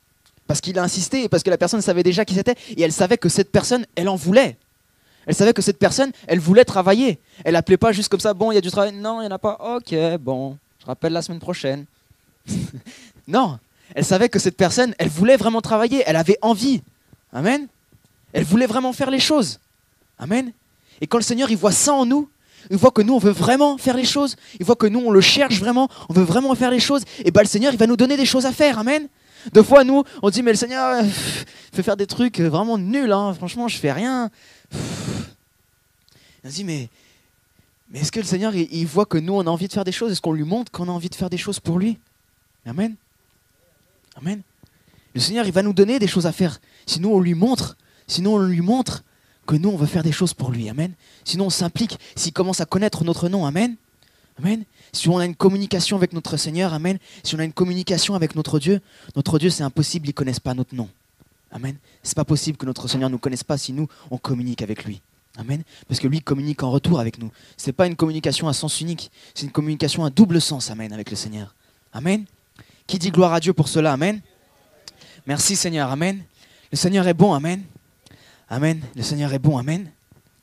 Parce qu'il a insisté, parce que la personne savait déjà qui c'était, et elle savait que cette personne, elle en voulait. Elle savait que cette personne, elle voulait travailler. Elle appelait pas juste comme ça, bon, il y a du travail. Non, il n'y en a pas. Ok, bon, je rappelle la semaine prochaine. Non, elle savait que cette personne, elle voulait vraiment travailler. Elle avait envie. Amen. Elle voulait vraiment faire les choses. Amen. Et quand le Seigneur, il voit ça en nous, il voit que nous, on veut vraiment faire les choses. Il voit que nous, on le cherche vraiment. On veut vraiment faire les choses. Et bien, le Seigneur, il va nous donner des choses à faire. Amen. Deux fois, nous, on dit, mais le Seigneur euh, fait faire des trucs vraiment nuls. Hein. Franchement, je fais rien. On se dit, mais, mais est-ce que le Seigneur, il, il voit que nous, on a envie de faire des choses? Est-ce qu'on lui montre qu'on a envie de faire des choses pour lui? Amen. Amen. Le Seigneur, il va nous donner des choses à faire. Sinon, on lui montre. Sinon, on lui montre que nous, on veut faire des choses pour lui. Amen. Sinon, on s'implique. S'il commence à connaître notre nom. Amen. Amen. Si on a une communication avec notre Seigneur. Amen. Si on a une communication avec notre Dieu. Notre Dieu, c'est impossible, il ne connaisse pas notre nom. Amen. C'est pas possible que notre Seigneur ne nous connaisse pas si nous, on communique avec lui. Amen. Parce que lui communique en retour avec nous. Ce n'est pas une communication à sens unique. C'est une communication à double sens. Amen. Avec le Seigneur. Amen. Qui dit gloire à Dieu pour cela? Amen. Merci Seigneur. Amen. Le Seigneur est bon. Amen. Amen. Le Seigneur est bon. Amen.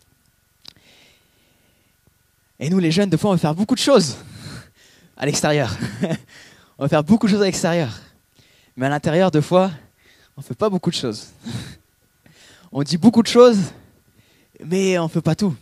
Et nous, les jeunes, des fois, on va faire beaucoup de choses à l'extérieur. On va faire beaucoup de choses à l'extérieur. Mais à l'intérieur, des fois, on ne fait pas beaucoup de choses. On dit beaucoup de choses, mais on ne fait pas tout.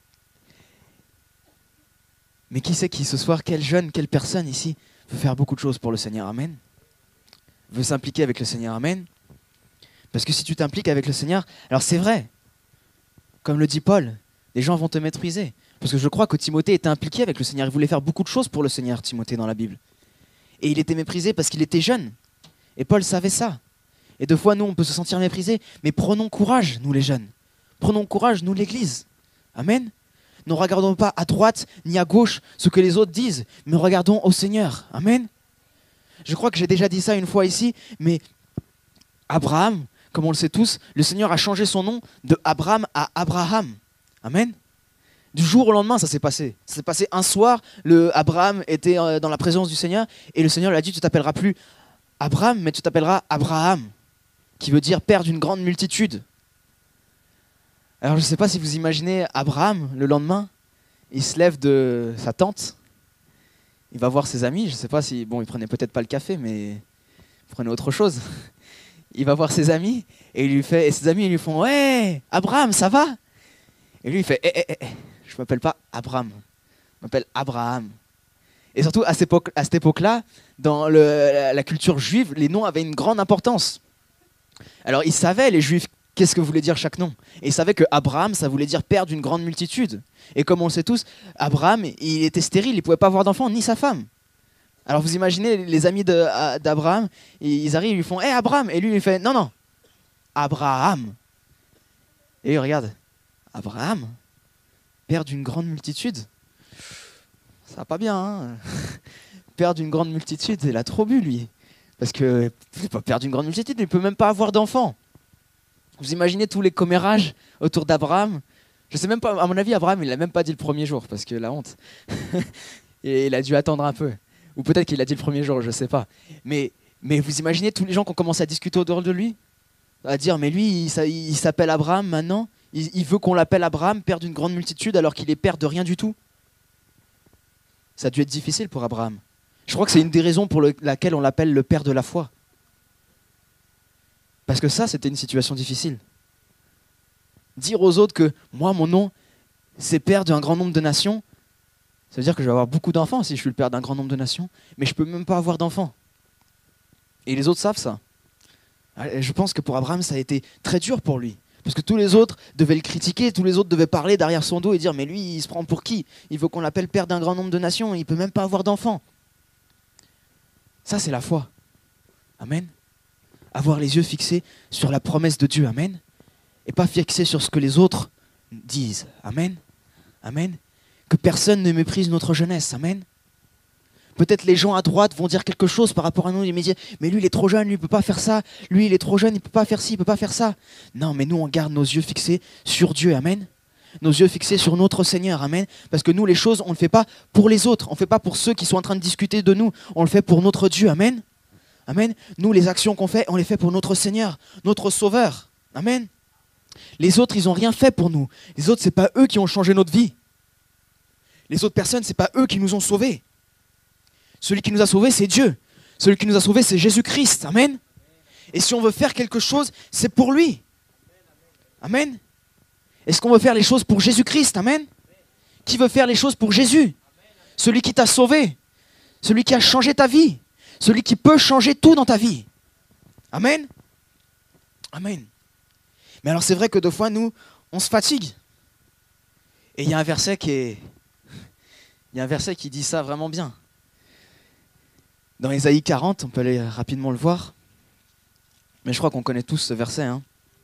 Mais qui sait qui ce soir, quel jeune, quelle personne ici veut faire beaucoup de choses pour le Seigneur? Amen. Veut s'impliquer avec le Seigneur? Amen. Parce que si tu t'impliques avec le Seigneur, alors c'est vrai, comme le dit Paul, les gens vont te mépriser. Parce que je crois que Timothée était impliqué avec le Seigneur. Il voulait faire beaucoup de choses pour le Seigneur, Timothée, dans la Bible. Et il était méprisé parce qu'il était jeune. Et Paul savait ça. Et deux fois, nous, on peut se sentir méprisés. Mais prenons courage, nous les jeunes. Prenons courage, nous l'Église. Amen. Ne regardons pas à droite ni à gauche ce que les autres disent, mais regardons au Seigneur. Amen. Je crois que j'ai déjà dit ça une fois ici, mais Abraham, comme on le sait tous, le Seigneur a changé son nom de Abraham à Abraham. Amen. Du jour au lendemain, ça s'est passé. Ça s'est passé un soir, le Abraham était dans la présence du Seigneur, et le Seigneur lui a dit, tu t'appelleras plus Abraham, mais tu t'appelleras Abraham, qui veut dire père d'une grande multitude. Alors je ne sais pas si vous imaginez Abraham, le lendemain, il se lève de sa tente, il va voir ses amis, je ne sais pas si, bon, il prenait peut-être pas le café, mais il prenait autre chose. Il va voir ses amis, et, il lui fait, et ses amis ils lui font, ouais, Abraham, ça va? Et lui il fait, eh, eh, eh, je ne m'appelle pas Abraham, je m'appelle Abraham. Et surtout, à cette époque, à cette époque-là, dans le, la, la culture juive, les noms avaient une grande importance. Alors, ils savaient, les Juifs, qu'est-ce que voulait dire chaque nom. Et ils savaient que Abraham, ça voulait dire père d'une grande multitude. Et comme on le sait tous, Abraham, il était stérile, il ne pouvait pas avoir d'enfant, ni sa femme. Alors, vous imaginez, les amis de, d'Abraham, ils arrivent, ils lui font « Hé, hey, Abraham !» Et lui, il fait « Non, non, Abraham !» Et il regarde « Abraham, père d'une grande multitude ?» Ça va pas bien, hein. Père d'une grande multitude, il a trop bu, lui. Parce que, c'est pas père d'une grande multitude, il ne peut même pas avoir d'enfants. Vous imaginez tous les commérages autour d'Abraham? Je sais même pas, à mon avis, Abraham, il l'a même pas dit le premier jour, parce que la honte. Et il a dû attendre un peu. Ou peut-être qu'il l'a dit le premier jour, je sais pas. Mais, mais vous imaginez tous les gens qui ont commencé à discuter autour de lui? À dire, mais lui, il, il s'appelle Abraham maintenant, il, il veut qu'on l'appelle Abraham, père d'une grande multitude, alors qu'il est père de rien du tout. Ça a dû être difficile pour Abraham. Je crois que c'est une des raisons pour le, laquelle on l'appelle le père de la foi. Parce que ça, c'était une situation difficile. Dire aux autres que moi, mon nom, c'est père d'un grand nombre de nations, ça veut dire que je vais avoir beaucoup d'enfants si je suis le père d'un grand nombre de nations, mais je ne peux même pas avoir d'enfants. Et les autres savent ça. Je pense que pour Abraham, ça a été très dur pour lui. Parce que tous les autres devaient le critiquer, tous les autres devaient parler derrière son dos et dire « Mais lui, il se prend pour qui? Il veut qu'on l'appelle père d'un grand nombre de nations, il ne peut même pas avoir d'enfants. » Ça, c'est la foi. Amen. Avoir les yeux fixés sur la promesse de Dieu. Amen. Et pas fixés sur ce que les autres disent. Amen. Amen. Que personne ne méprise notre jeunesse. Amen. Peut-être les gens à droite vont dire quelque chose par rapport à nous, ils vont dire « Mais lui, il est trop jeune, lui, il ne peut pas faire ça. Lui, il est trop jeune, il ne peut pas faire ci, il ne peut pas faire ça. » Non, mais nous, on garde nos yeux fixés sur Dieu. Amen. Nos yeux fixés sur notre Seigneur. Amen. Parce que nous, les choses, on ne le fait pas pour les autres. On ne le fait pas pour ceux qui sont en train de discuter de nous. On le fait pour notre Dieu. Amen. Amen. Nous, les actions qu'on fait, on les fait pour notre Seigneur, notre Sauveur. Amen. Les autres, ils n'ont rien fait pour nous. Les autres, ce n'est pas eux qui ont changé notre vie. Les autres personnes, ce n'est pas eux qui nous ont sauvés. Celui qui nous a sauvés, c'est Dieu. Celui qui nous a sauvés, c'est Jésus-Christ. Amen. Et si on veut faire quelque chose, c'est pour lui. Amen. Est-ce qu'on veut faire les choses pour Jésus-Christ? Amen. Qui veut faire les choses pour Jésus? Celui qui t'a sauvé. Celui qui a changé ta vie. Celui qui peut changer tout dans ta vie. Amen. Amen. Mais alors c'est vrai que deux fois, nous, on se fatigue. Et il y a un verset qui est... Il y a un verset qui dit ça vraiment bien. Dans Ésaïe quarante, on peut aller rapidement le voir. Mais je crois qu'on connaît tous ce verset. Hein.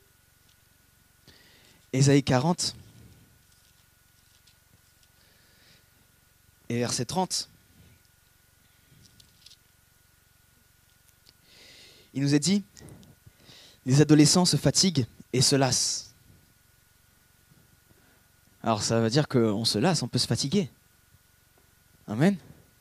Ésaïe quarante. Et verset trente. Il nous est dit, les adolescents se fatiguent et se lassent. Alors ça veut dire qu'on se lasse, on peut se fatiguer. Amen.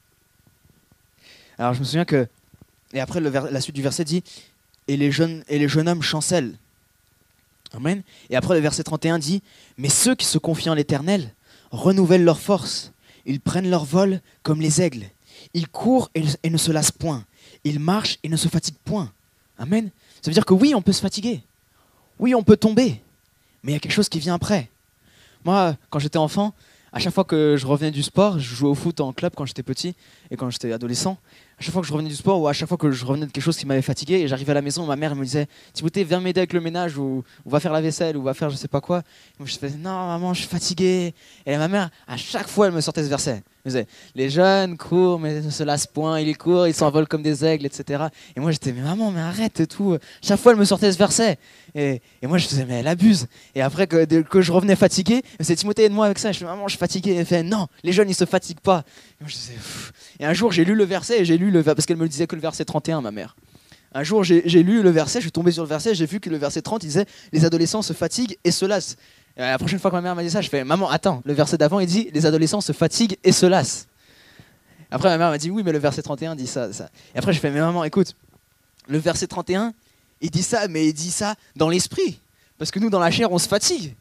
Alors je me souviens que, et après le vers, la suite du verset dit, et les jeunes, et les jeunes hommes chancellent. Amen. Et après le verset trente et un dit, mais ceux qui se confient en l'Éternel renouvellent leur force. Ils prennent leur vol comme les aigles. Ils courent et, et ne se lassent point. Ils marchent et ne se fatiguent point. Amen. Ça veut dire que oui, on peut se fatiguer. Oui, on peut tomber. Mais il y a quelque chose qui vient après. Moi, quand j'étais enfant, à chaque fois que je revenais du sport, je jouais au foot en club quand j'étais petit et quand j'étais adolescent. À chaque fois que je revenais du sport ou à chaque fois que je revenais de quelque chose qui m'avait fatigué et j'arrivais à la maison, ma mère me disait « Timothée, viens m'aider avec le ménage ou on va faire la vaisselle ou on va faire je sais pas quoi. » Et moi je faisais « Non maman, je suis fatigué. » Et ma mère, à chaque fois, elle me sortait ce verset. Elle me disait « Les jeunes courent mais ne se lassent point, ils courent, ils s'envolent comme des aigles, et cetera » Et moi j'étais « Mais maman, mais arrête et tout. » Chaque fois, elle me sortait ce verset. Et, et moi je disais « Mais elle abuse. » Et après que, de, que je revenais fatigué, elle me disait « Timothée, aide-moi avec ça. » Je disais « Maman, je suis fatigué. » Elle fait « Non, les jeunes ils se fatiguent pas. » Et moi je disais Pff. Et un jour j'ai lu le verset et j'ai lu le parce qu'elle me le disait que le verset trente et un, ma mère. Un jour j'ai, j'ai lu le verset, je suis tombé sur le verset, j'ai vu que le verset trente il disait les adolescents se fatiguent et se lassent. Et la prochaine fois que ma mère m'a dit ça, je fais maman attends, le verset d'avant il dit les adolescents se fatiguent et se lassent. Après ma mère m'a dit oui mais le verset trente et un dit ça, ça. Et après je fais mais maman écoute, le verset trente et un il dit ça mais il dit ça dans l'esprit parce que nous dans la chair on se fatigue.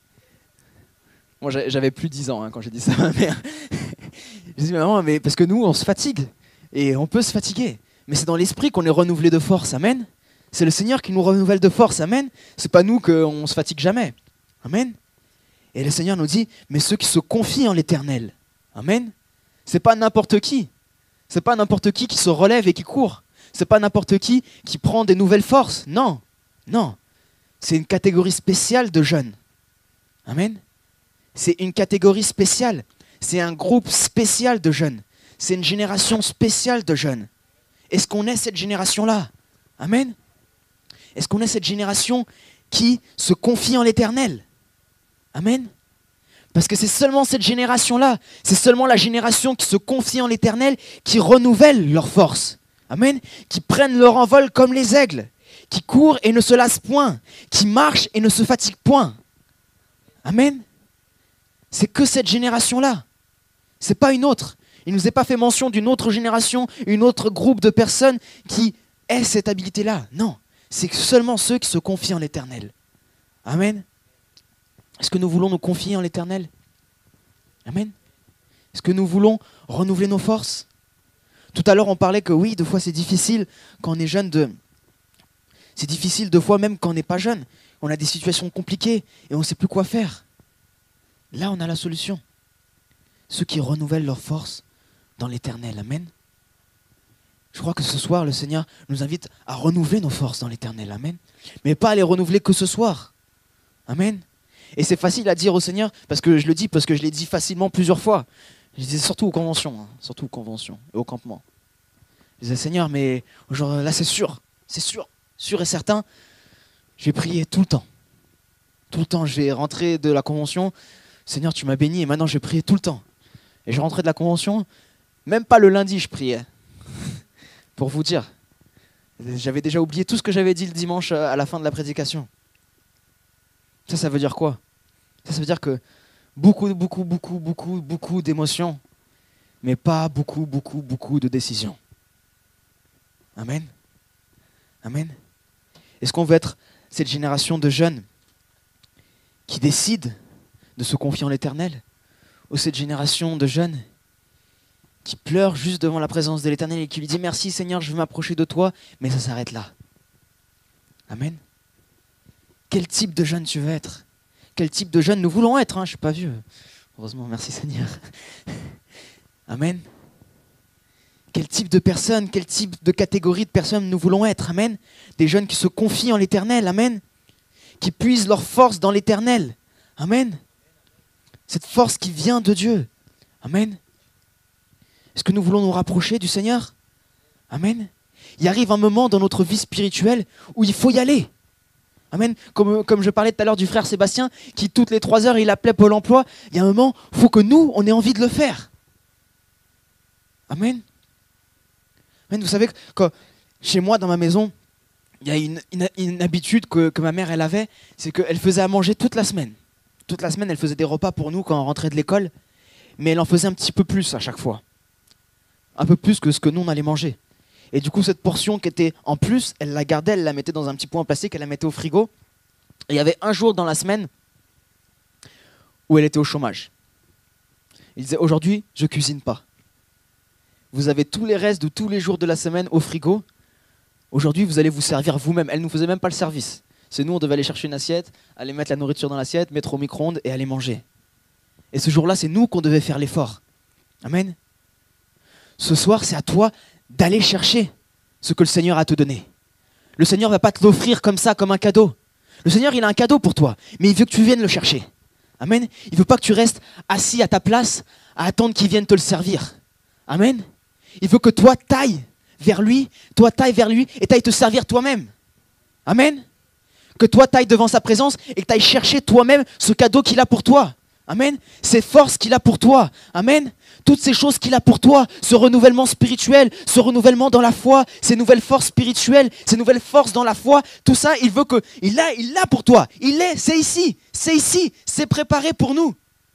Moi j'avais plus dix ans hein, quand j'ai dit ça à ma mère. Je dis maman mais parce que nous on se fatigue et on peut se fatiguer mais c'est dans l'esprit qu'on est renouvelé de force. Amen. C'est le Seigneur qui nous renouvelle de force. Amen. C'est pas nous qu'on se fatigue jamais. Amen. Et le Seigneur nous dit mais ceux qui se confient en l'Éternel. Amen. C'est pas n'importe qui. C'est pas n'importe qui qui se relève et qui court. C'est pas n'importe qui qui prend des nouvelles forces. Non. Non. C'est une catégorie spéciale de jeunes. Amen. C'est une catégorie spéciale. C'est un groupe spécial de jeunes. C'est une génération spéciale de jeunes. Est-ce qu'on est cette génération-là? Amen. Est-ce qu'on est cette génération qui se confie en l'Éternel? Amen. Parce que c'est seulement cette génération-là, c'est seulement la génération qui se confie en l'Éternel qui renouvelle leur force. Amen. Qui prennent leur envol comme les aigles, qui courent et ne se lassent point, qui marchent et ne se fatiguent point. Amen. C'est que cette génération-là. C'est pas une autre. Il ne nous est pas fait mention d'une autre génération, une autre groupe de personnes qui aient cette habilité-là. Non, c'est seulement ceux qui se confient en l'Éternel. Amen. Est-ce que nous voulons nous confier en l'Éternel? Amen. Est-ce que nous voulons renouveler nos forces? Tout à l'heure, on parlait que oui, deux fois c'est difficile quand on est jeune de... C'est difficile deux fois même quand on n'est pas jeune. On a des situations compliquées et on ne sait plus quoi faire. Là, on a la solution. Ceux qui renouvellent leurs forces dans l'Éternel. Amen. Je crois que ce soir, le Seigneur nous invite à renouveler nos forces dans l'Éternel. Amen. Mais pas à les renouveler que ce soir. Amen. Et c'est facile à dire au Seigneur, parce que je le dis, parce que je l'ai dit facilement plusieurs fois. Je disais surtout aux conventions, hein, surtout aux conventions et au campement. Je disais, Seigneur, mais genre, là c'est sûr, c'est sûr, sûr et certain, je vais prier tout le temps. Tout le temps, je vais rentrer de la convention, Seigneur, tu m'as béni et maintenant je vais prier tout le temps. Et je rentrais de la convention, même pas le lundi je priais. Pour vous dire. J'avais déjà oublié tout ce que j'avais dit le dimanche à la fin de la prédication. Ça, ça veut dire quoi? Ça, ça veut dire que beaucoup, beaucoup, beaucoup, beaucoup, beaucoup d'émotions, mais pas beaucoup, beaucoup, beaucoup de décisions. Amen. Amen. Est-ce qu'on veut être cette génération de jeunes qui décident de se confier en l'Éternel, ou cette génération de jeunes qui pleurent juste devant la présence de l'Éternel et qui lui dit merci Seigneur, je veux m'approcher de toi, mais ça s'arrête là. Amen. Quel type de jeune tu veux être? Quel type de jeune nous voulons être, hein? Je ne suis pas vieux. Heureusement, merci Seigneur. Amen. Quel type de personne, quel type de catégorie de personnes nous voulons être? Amen. Des jeunes qui se confient en l'Éternel. Amen. Qui puisent leur force dans l'Éternel. Amen. Cette force qui vient de Dieu. Amen. Est-ce que nous voulons nous rapprocher du Seigneur? Amen. Il arrive un moment dans notre vie spirituelle où il faut y aller. Amen. Comme, comme je parlais tout à l'heure du frère Sébastien, qui toutes les trois heures, il appelait Pôle emploi. Il y a un moment, il faut que nous, on ait envie de le faire. Amen. Amen. Vous savez que chez moi, dans ma maison, il y a une, une, une habitude que, que ma mère elle avait, c'est qu'elle faisait à manger toute la semaine. Toute la semaine, elle faisait des repas pour nous quand on rentrait de l'école, mais elle en faisait un petit peu plus à chaque fois. Un peu plus que ce que nous, on allait manger. Et du coup, cette portion qui était en plus, elle la gardait, elle la mettait dans un petit pot en plastique, elle la mettait au frigo. Et il y avait un jour dans la semaine où elle était au chômage. Il disait, aujourd'hui, je ne cuisine pas. Vous avez tous les restes de tous les jours de la semaine au frigo. Aujourd'hui, vous allez vous servir vous-même. Elle ne nous faisait même pas le service. C'est nous, on devait aller chercher une assiette, aller mettre la nourriture dans l'assiette, mettre au micro-ondes et aller manger. Et ce jour-là, c'est nous qu'on devait faire l'effort. Amen. Ce soir, c'est à toi d'aller chercher ce que le Seigneur a te donné. Le Seigneur ne va pas te l'offrir comme ça, comme un cadeau. Le Seigneur, il a un cadeau pour toi, mais il veut que tu viennes le chercher. Amen. Il ne veut pas que tu restes assis à ta place à attendre qu'il vienne te le servir. Amen. Il veut que toi, t'ailles vers lui, toi, t'ailles vers lui et t'ailles te servir toi-même. Amen. Que toi, t'ailles devant sa présence et que t'ailles chercher toi-même ce cadeau qu'il a pour toi. Amen. Ces forces qu'il a pour toi. Amen. Toutes ces choses qu'il a pour toi, ce renouvellement spirituel, ce renouvellement dans la foi, ces nouvelles forces spirituelles, ces nouvelles forces dans la foi, tout ça, il veut que, il l'a, il l'a pour toi. Il l'est, c'est ici, c'est ici, c'est préparé pour nous.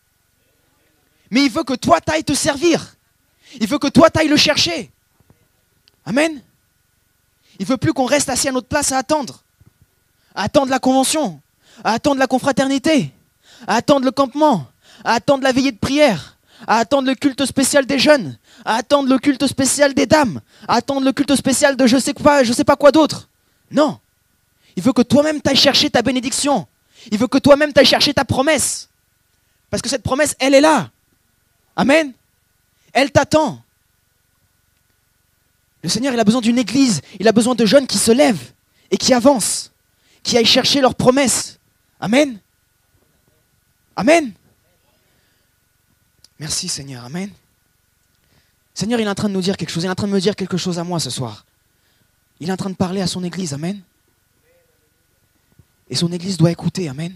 Mais il veut que toi t'ailles te servir. Il veut que toi t'ailles le chercher. Amen. Il veut plus qu'on reste assis à notre place à attendre. À attendre la convention, à attendre la confraternité, à attendre le campement, à attendre la veillée de prière, à attendre le culte spécial des jeunes, à attendre le culte spécial des dames, à attendre le culte spécial de je sais pas, je sais pas quoi d'autre. Non. Il veut que toi-même t'ailles chercher ta bénédiction. Il veut que toi-même t'ailles chercher ta promesse. Parce que cette promesse, elle est là. Amen. Elle t'attend. Le Seigneur, il a besoin d'une église. Il a besoin de jeunes qui se lèvent et qui avancent, qui aillent chercher leurs promesses. Amen. Amen. Merci Seigneur, Amen. Seigneur, il est en train de nous dire quelque chose, il est en train de me dire quelque chose à moi ce soir. Il est en train de parler à son église, Amen. Et son église doit écouter, Amen.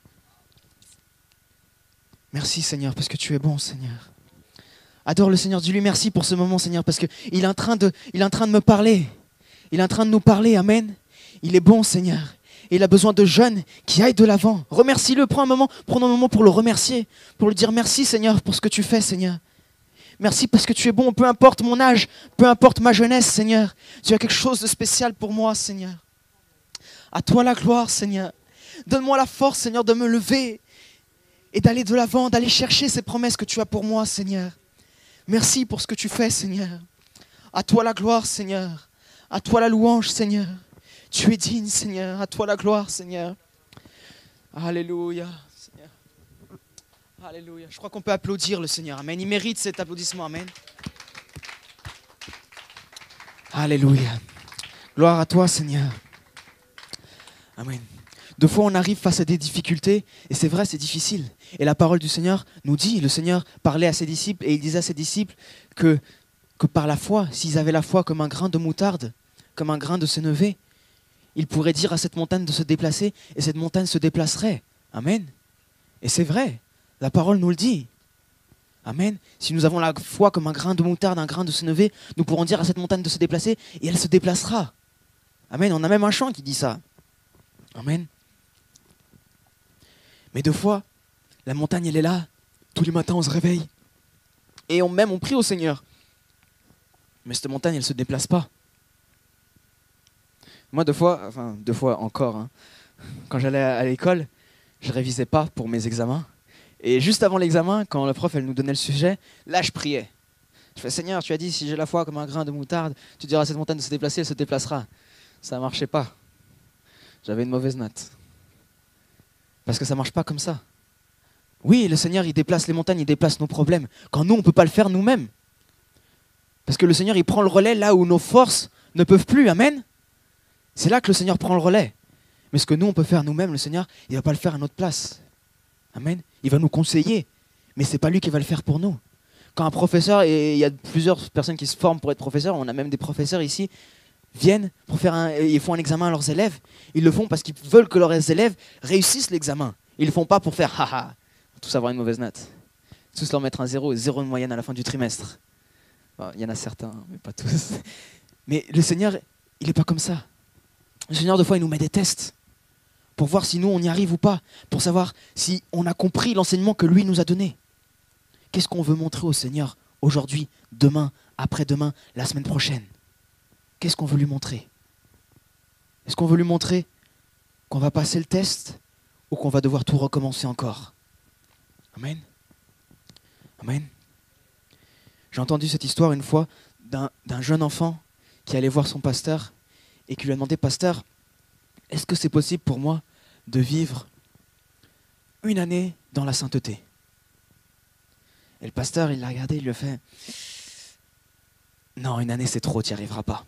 Merci Seigneur, parce que tu es bon Seigneur. Adore le Seigneur, dis-lui merci pour ce moment Seigneur, parce qu'il est en train de, il est en train de me parler. Il est en train de nous parler, Amen. Il est bon Seigneur. Et il a besoin de jeunes qui aillent de l'avant. Remercie-le, prends un moment, prends un moment pour le remercier, pour lui dire merci Seigneur pour ce que tu fais Seigneur. Merci parce que tu es bon, peu importe mon âge, peu importe ma jeunesse Seigneur. Tu as quelque chose de spécial pour moi Seigneur. À toi la gloire Seigneur. Donne-moi la force Seigneur de me lever et d'aller de l'avant, d'aller chercher ces promesses que tu as pour moi Seigneur. Merci pour ce que tu fais Seigneur. À toi la gloire Seigneur. À toi la louange Seigneur. Tu es digne, Seigneur. À toi la gloire, Seigneur. Alléluia, Seigneur. Alléluia. Je crois qu'on peut applaudir le Seigneur. Amen. Il mérite cet applaudissement. Amen. Alléluia. Gloire à toi, Seigneur. Amen. Deux fois, on arrive face à des difficultés. Et c'est vrai, c'est difficile. Et la parole du Seigneur nous dit, le Seigneur parlait à ses disciples et il disait à ses disciples que, que par la foi, s'ils avaient la foi comme un grain de moutarde, comme un grain de sénévé, il pourrait dire à cette montagne de se déplacer et cette montagne se déplacerait. Amen. Et c'est vrai, la parole nous le dit. Amen. Si nous avons la foi comme un grain de moutarde, un grain de sénévé, nous pourrons dire à cette montagne de se déplacer et elle se déplacera. Amen. On a même un chant qui dit ça. Amen. Mais deux fois, la montagne elle est là. Tous les matins on se réveille. Et on, même on prie au Seigneur. Mais cette montagne elle ne se déplace pas. Moi, deux fois, enfin deux fois encore, hein, quand j'allais à l'école, je révisais pas pour mes examens. Et juste avant l'examen, quand le prof elle nous donnait le sujet, là je priais. Je fais, Seigneur, tu as dit, si j'ai la foi comme un grain de moutarde, tu diras à cette montagne de se déplacer, elle se déplacera. Ça ne marchait pas. J'avais une mauvaise note. Parce que ça ne marche pas comme ça. Oui, le Seigneur, il déplace les montagnes, il déplace nos problèmes. Quand nous, on ne peut pas le faire nous-mêmes. Parce que le Seigneur, il prend le relais là où nos forces ne peuvent plus. Amen. C'est là que le Seigneur prend le relais. Mais ce que nous, on peut faire nous-mêmes, le Seigneur, il ne va pas le faire à notre place. Amen. Il va nous conseiller. Mais ce n'est pas lui qui va le faire pour nous. Quand un professeur, et il y a plusieurs personnes qui se forment pour être professeurs, on a même des professeurs ici, viennent pour faire un, ils font un examen à leurs élèves. Ils le font parce qu'ils veulent que leurs élèves réussissent l'examen. Ils ne le font pas pour faire haha, tous avoir une mauvaise note. Tous leur mettre un zéro, zéro de moyenne à la fin du trimestre. Bon, il y en a certains, mais pas tous. Mais le Seigneur, il n'est pas comme ça. Le Seigneur, des fois, il nous met des tests pour voir si nous, on y arrive ou pas, pour savoir si on a compris l'enseignement que lui nous a donné. Qu'est-ce qu'on veut montrer au Seigneur aujourd'hui, demain, après-demain, la semaine prochaine? Qu'est-ce qu'on veut lui montrer? Est-ce qu'on veut lui montrer qu'on va passer le test ou qu'on va devoir tout recommencer encore? Amen. Amen. J'ai entendu cette histoire une fois d'un, d'un jeune enfant qui allait voir son pasteur et qui lui a demandé, pasteur, est-ce que c'est possible pour moi de vivre une année dans la sainteté? Et le pasteur, il l'a regardé, il lui a fait, non, une année c'est trop, tu n'y arriveras pas.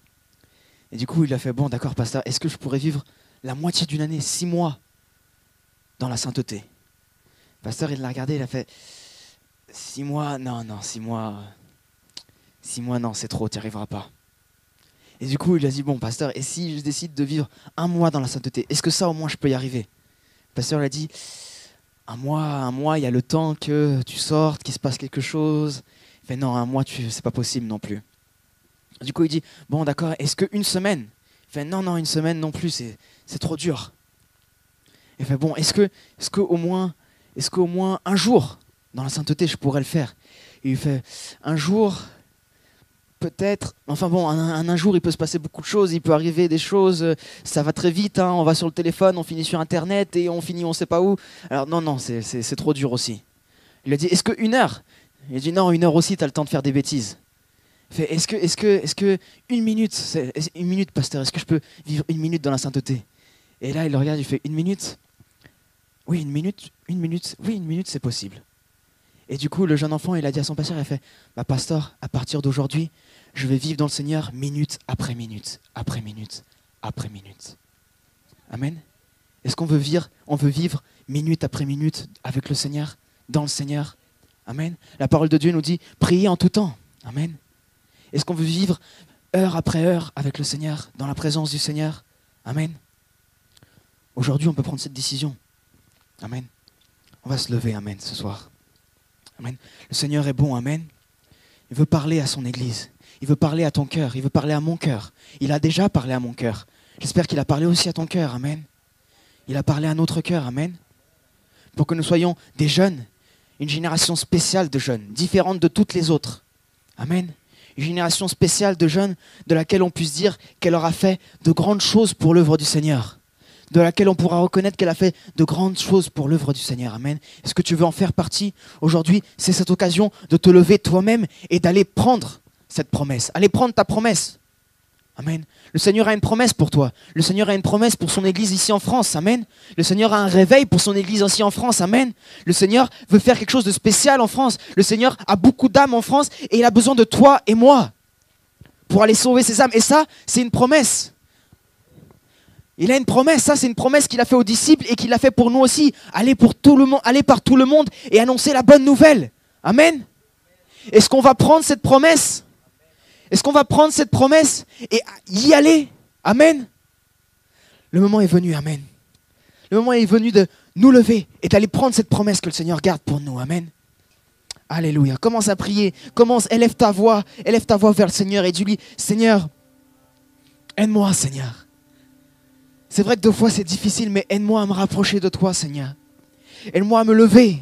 Et du coup, il a fait, bon d'accord pasteur, est-ce que je pourrais vivre la moitié d'une année, six mois, dans la sainteté? Le pasteur, il l'a regardé, il a fait, six mois, non, non, six mois, six mois, non, c'est trop, tu n'y arriveras pas. Et du coup, il a dit, bon pasteur, et si je décide de vivre un mois dans la sainteté, est-ce que ça au moins je peux y arriver? Le pasteur, il a dit, un mois, un mois, il y a le temps que tu sortes, qu'il se passe quelque chose. Il fait, non, un mois, tu, c'est pas possible non plus. Du coup, il dit, bon, d'accord, est-ce qu'une semaine? Il fait, non, non, une semaine non plus, c'est, c'est trop dur. Il fait, bon, est-ce que, est-ce que au moins, est-ce qu'au moins un jour, dans la sainteté, je pourrais le faire? Et il fait, un jour, peut-être, enfin bon, un, un, un jour, il peut se passer beaucoup de choses, il peut arriver des choses, ça va très vite, hein, on va sur le téléphone, on finit sur Internet et on finit on sait pas où. Alors non, non, c'est, c'est, c'est trop dur aussi. Il a dit, est-ce qu'une heure? Il a dit, non, une heure aussi, tu as le temps de faire des bêtises. Il fait, est-ce que, est-ce que, est-ce que une minute, c'est, une minute, pasteur, est-ce que je peux vivre une minute dans la sainteté? Et là, il le regarde, il fait, une minute? Oui, une minute, une minute, oui, une minute, c'est possible. Et du coup, le jeune enfant, il a dit à son pasteur, il a fait, bah, pasteur, à partir d'aujourd'hui, je vais vivre dans le Seigneur minute après minute, après minute, après minute. Amen. Est-ce qu'on veut vivre, on veut vivre minute après minute avec le Seigneur, dans le Seigneur? Amen. La parole de Dieu nous dit, priez en tout temps. Amen. Est-ce qu'on veut vivre heure après heure avec le Seigneur, dans la présence du Seigneur? Amen. Aujourd'hui, on peut prendre cette décision. Amen. On va se lever, amen, ce soir. Amen. Le Seigneur est bon, amen. Il veut parler à son Église. Il veut parler à ton cœur. Il veut parler à mon cœur. Il a déjà parlé à mon cœur. J'espère qu'il a parlé aussi à ton cœur, amen. Il a parlé à notre cœur, amen. Pour que nous soyons des jeunes, une génération spéciale de jeunes, différente de toutes les autres. Amen. Une génération spéciale de jeunes de laquelle on puisse dire qu'elle aura fait de grandes choses pour l'œuvre du Seigneur. De laquelle on pourra reconnaître qu'elle a fait de grandes choses pour l'œuvre du Seigneur. Amen. Est-ce que tu veux en faire partie? Aujourd'hui, c'est cette occasion de te lever toi-même et d'aller prendre cette promesse. Allez prendre ta promesse. Amen. Le Seigneur a une promesse pour toi. Le Seigneur a une promesse pour son Église ici en France. Amen. Le Seigneur a un réveil pour son Église ici en France. Amen. Le Seigneur veut faire quelque chose de spécial en France. Le Seigneur a beaucoup d'âmes en France et il a besoin de toi et moi pour aller sauver ces âmes. Et ça, c'est une promesse. Il a une promesse, ça c'est une promesse qu'il a fait aux disciples et qu'il a fait pour nous aussi. Aller, pour tout le monde, aller par tout le monde et annoncer la bonne nouvelle. Amen. Est-ce qu'on va prendre cette promesse? Est-ce qu'on va prendre cette promesse et y aller? Amen. Le moment est venu, amen. Le moment est venu de nous lever et d'aller prendre cette promesse que le Seigneur garde pour nous. Amen. Alléluia. Commence à prier. Commence, élève ta voix. Élève ta voix vers le Seigneur et dis-lui, Seigneur, aide-moi, Seigneur. C'est vrai que deux fois c'est difficile, mais aide-moi à me rapprocher de toi, Seigneur. Aide-moi à me lever.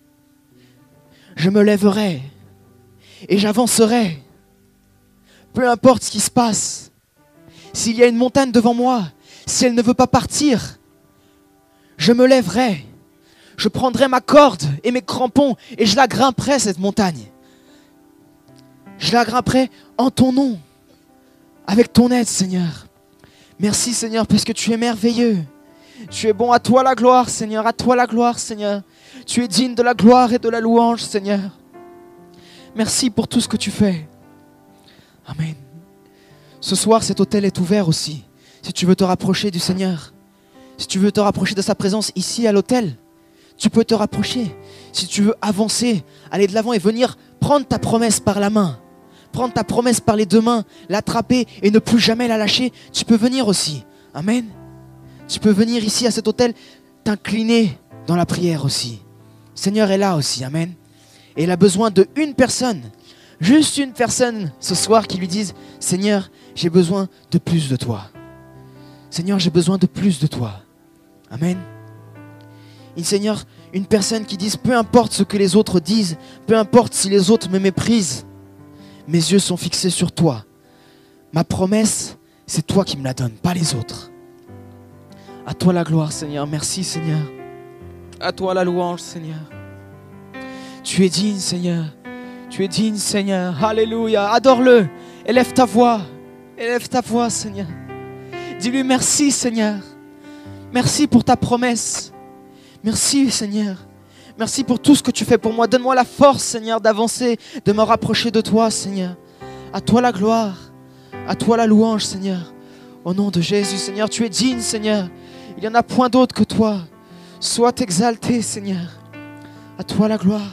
Je me lèverai et j'avancerai. Peu importe ce qui se passe. S'il y a une montagne devant moi, si elle ne veut pas partir, je me lèverai. Je prendrai ma corde et mes crampons et je la grimperai, cette montagne. Je la grimperai en ton nom, avec ton aide, Seigneur. Merci, Seigneur, parce que tu es merveilleux. Tu es bon, à toi la gloire, Seigneur, à toi la gloire, Seigneur. Tu es digne de la gloire et de la louange, Seigneur. Merci pour tout ce que tu fais. Amen. Ce soir, cet autel est ouvert aussi. Si tu veux te rapprocher du Seigneur, si tu veux te rapprocher de sa présence ici à l'autel, tu peux te rapprocher. Si tu veux avancer, aller de l'avant et venir prendre ta promesse par la main, prendre ta promesse par les deux mains, l'attraper et ne plus jamais la lâcher, tu peux venir aussi. Amen. Tu peux venir ici à cet autel, t'incliner dans la prière aussi. Le Seigneur est là aussi. Amen. Et il a besoin d'une personne, juste une personne ce soir qui lui dise « Seigneur, j'ai besoin de plus de toi. Seigneur, j'ai besoin de plus de toi. » Amen. Et Seigneur, une personne qui dise « Peu importe ce que les autres disent, peu importe si les autres me méprisent, mes yeux sont fixés sur toi. Ma promesse, c'est toi qui me la donnes, pas les autres. » À toi la gloire, Seigneur. Merci, Seigneur. À toi la louange, Seigneur. Tu es digne, Seigneur. Tu es digne, Seigneur. Alléluia. Adore-le. Élève ta voix. Élève ta voix, Seigneur. Dis-lui merci, Seigneur. Merci pour ta promesse. Merci, Seigneur. Merci pour tout ce que tu fais pour moi. Donne-moi la force, Seigneur, d'avancer, de me rapprocher de toi, Seigneur. À toi la gloire. À toi la louange, Seigneur. Au nom de Jésus, Seigneur, tu es digne, Seigneur. Il n'y en a point d'autre que toi. Sois exalté, Seigneur. À toi la gloire.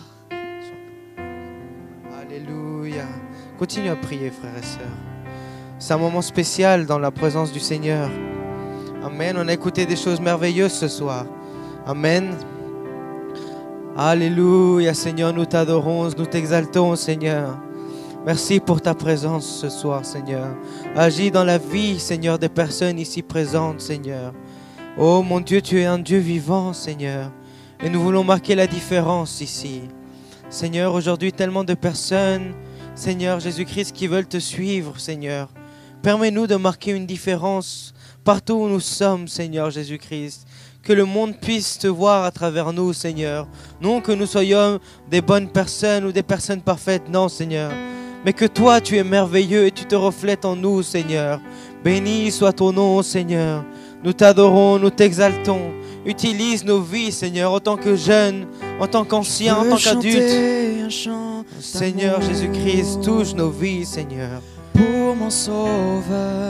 Alléluia. Continue à prier, frères et sœurs. C'est un moment spécial dans la présence du Seigneur. Amen. On a écouté des choses merveilleuses ce soir. Amen. Alléluia, Seigneur. Nous t'adorons, nous t'exaltons, Seigneur. Merci pour ta présence ce soir, Seigneur. Agis dans la vie, Seigneur, des personnes ici présentes, Seigneur. Oh mon Dieu, tu es un Dieu vivant, Seigneur. Et nous voulons marquer la différence ici. Seigneur, aujourd'hui, tellement de personnes, Seigneur Jésus-Christ, qui veulent te suivre, Seigneur. Permets-nous de marquer une différence partout où nous sommes, Seigneur Jésus-Christ. Que le monde puisse te voir à travers nous, Seigneur. Non que nous soyons des bonnes personnes ou des personnes parfaites, non, Seigneur. Mais que toi, tu es merveilleux et tu te reflètes en nous, Seigneur. Béni soit ton nom, Seigneur. Nous t'adorons, nous t'exaltons. Utilise nos vies, Seigneur, en tant que jeunes, en tant qu'anciens, en tant qu'adultes. Seigneur Jésus-Christ, touche nos vies, Seigneur. Pour mon sauveur,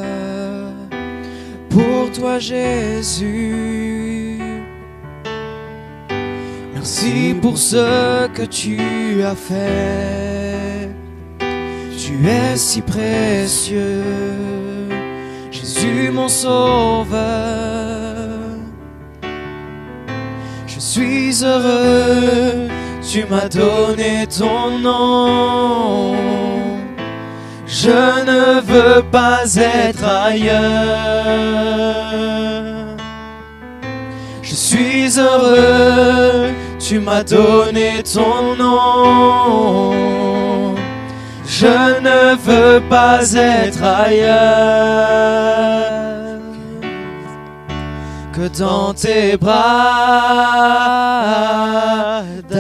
pour toi, Jésus. Merci pour ce que tu as fait. Tu es si précieux, Jésus mon sauveur. Je suis heureux, tu m'as donné ton nom. Je ne veux pas être ailleurs. Je suis heureux, tu m'as donné ton nom. Je ne veux pas être ailleurs que dans tes bras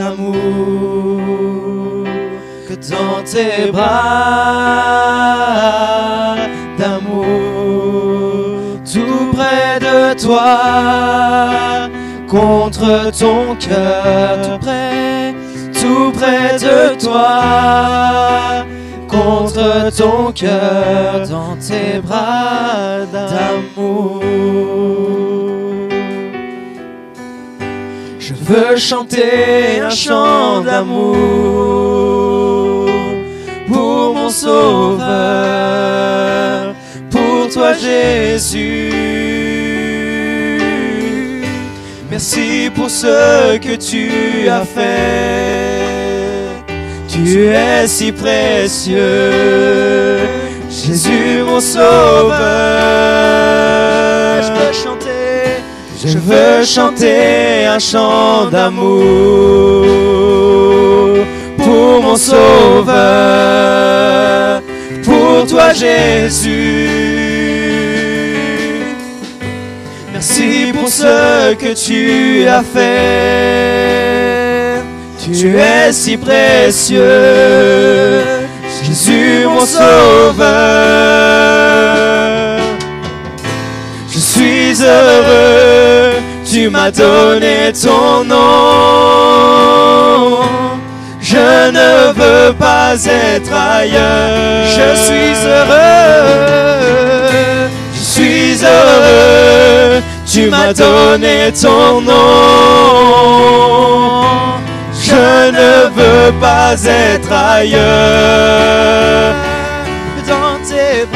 d'amour, que dans tes bras d'amour, tout près de toi, contre ton cœur, tout près, tout près de toi, contre ton cœur, dans tes bras d'amour. Je veux chanter un chant d'amour pour mon sauveur, pour toi Jésus. Merci pour ce que tu as fait. Tu es si précieux, Jésus mon sauveur. Je veux chanter, je veux chanter un chant d'amour pour mon sauveur, pour toi Jésus. pour ce que tu as fait. Tu es si précieux, Jésus mon sauveur. Je suis heureux, tu m'as donné ton nom. Je ne veux pas être ailleurs. Je suis heureux, je suis heureux, tu m'as donné ton nom. Je ne veux pas être ailleurs. Dans tes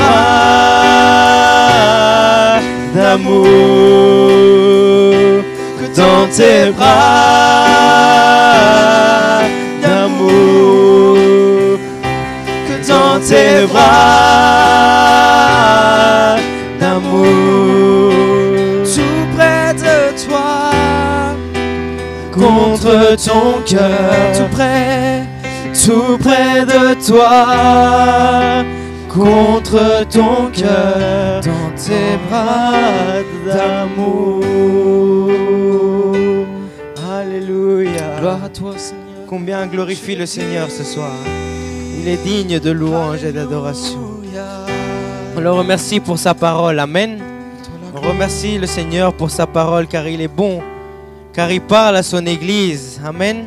bras d'amour, que dans tes bras d'amour, que dans tes bras d'amour, tout près de toi, contre ton cœur, tout près, tout près de toi, contre ton cœur, dans tes bras d'amour. Alléluia. Gloire à toi, Seigneur. Combien glorifie le Seigneur ce soir. Il est digne de louange et d'adoration. On le remercie pour sa parole. Amen. On remercie le Seigneur pour sa parole car il est bon, car il parle à son Église. Amen.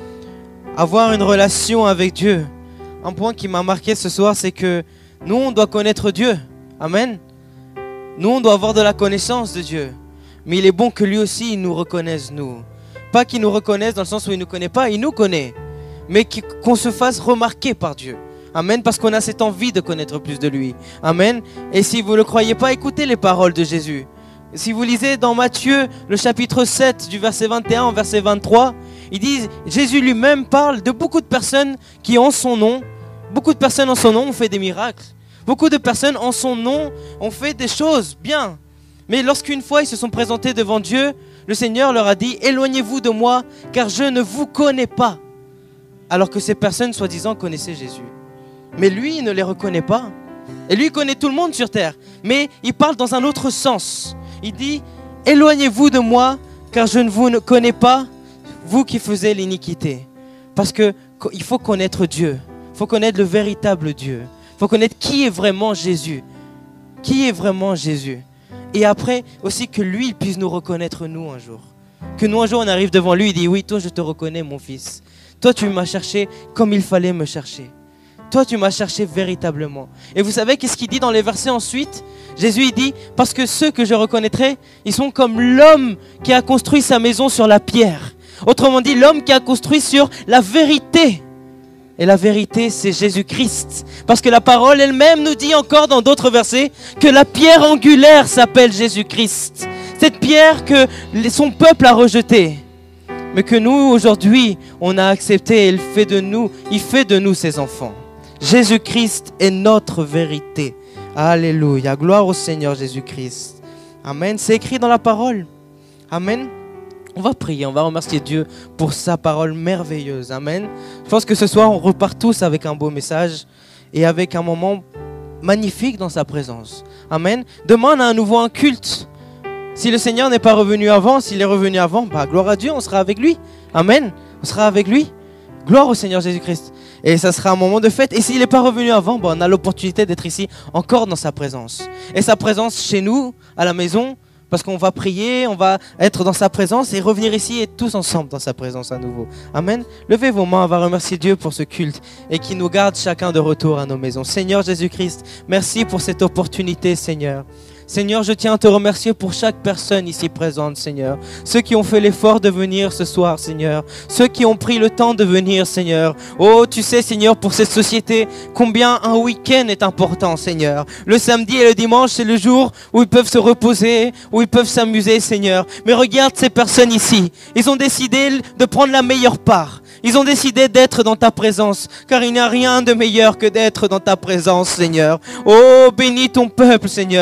Avoir une relation avec Dieu. Un point qui m'a marqué ce soir, c'est que nous, on doit connaître Dieu. Amen. Nous, on doit avoir de la connaissance de Dieu. Mais il est bon que lui aussi, il nous reconnaisse, nous. Pas qu'il nous reconnaisse dans le sens où il ne nous connaît pas, il nous connaît. Mais qu'on se fasse remarquer par Dieu. Amen. Parce qu'on a cette envie de connaître plus de lui. Amen. Et si vous ne le croyez pas, écoutez les paroles de Jésus. Si vous lisez dans Matthieu, le chapitre sept, du verset vingt et un au verset vingt-trois, il dit, Jésus lui-même parle de beaucoup de personnes qui en son nom, beaucoup de personnes en son nom ont fait des miracles. Beaucoup de personnes en son nom ont fait des choses bien. Mais lorsqu'une fois ils se sont présentés devant Dieu, le Seigneur leur a dit, éloignez-vous de moi, car je ne vous connais pas. Alors que ces personnes, soi-disant, connaissaient Jésus. Mais lui, il ne les reconnaît pas. Et lui, il connaît tout le monde sur terre. Mais il parle dans un autre sens. Il dit, éloignez-vous de moi, car je ne vous connais pas, vous qui faisiez l'iniquité. Parce qu'il faut connaître Dieu. Il faut connaître le véritable Dieu. Il faut connaître qui est vraiment Jésus. Qui est vraiment Jésus. Et après, aussi que lui, il puisse nous reconnaître nous un jour. Que nous, un jour, on arrive devant lui, il dit, oui, toi, je te reconnais, mon fils. Toi, tu m'as cherché comme il fallait me chercher. Toi, tu m'as cherché véritablement. Et vous savez qu'est-ce qu'il dit dans les versets ensuite? Jésus, il dit, parce que ceux que je reconnaîtrai, ils sont comme l'homme qui a construit sa maison sur la pierre. Autrement dit, l'homme qui a construit sur la vérité. Et la vérité, c'est Jésus-Christ. Parce que la parole elle-même nous dit encore dans d'autres versets que la pierre angulaire s'appelle Jésus-Christ. Cette pierre que son peuple a rejetée. Mais que nous, aujourd'hui, on a accepté et il fait de nous, il fait de nous ses enfants. Jésus-Christ est notre vérité. Alléluia. Gloire au Seigneur Jésus-Christ. Amen. C'est écrit dans la parole. Amen. On va prier, on va remercier Dieu pour sa parole merveilleuse. Amen. Je pense que ce soir, on repart tous avec un beau message et avec un moment magnifique dans sa présence. Amen. Demain, on a à nouveau un culte. Si le Seigneur n'est pas revenu avant, s'il est revenu avant, bah, gloire à Dieu, on sera avec lui. Amen. On sera avec lui. Gloire au Seigneur Jésus-Christ. Et ça sera un moment de fête. Et s'il n'est pas revenu avant, bah, on a l'opportunité d'être ici encore dans sa présence. Et sa présence chez nous, à la maison, parce qu'on va prier, on va être dans sa présence et revenir ici et tous ensemble dans sa présence à nouveau. Amen. Levez vos mains, on va remercier Dieu pour ce culte et qu'il nous garde chacun de retour à nos maisons. Seigneur Jésus-Christ, merci pour cette opportunité, Seigneur. Seigneur, je tiens à te remercier pour chaque personne ici présente, Seigneur. Ceux qui ont fait l'effort de venir ce soir, Seigneur. Ceux qui ont pris le temps de venir, Seigneur. Oh, tu sais, Seigneur, pour cette société, combien un week-end est important, Seigneur. Le samedi et le dimanche, c'est le jour où ils peuvent se reposer, où ils peuvent s'amuser, Seigneur. Mais regarde ces personnes ici. Ils ont décidé de prendre la meilleure part. Ils ont décidé d'être dans ta présence, car il n'y a rien de meilleur que d'être dans ta présence, Seigneur. Oh, bénis ton peuple, Seigneur. Protège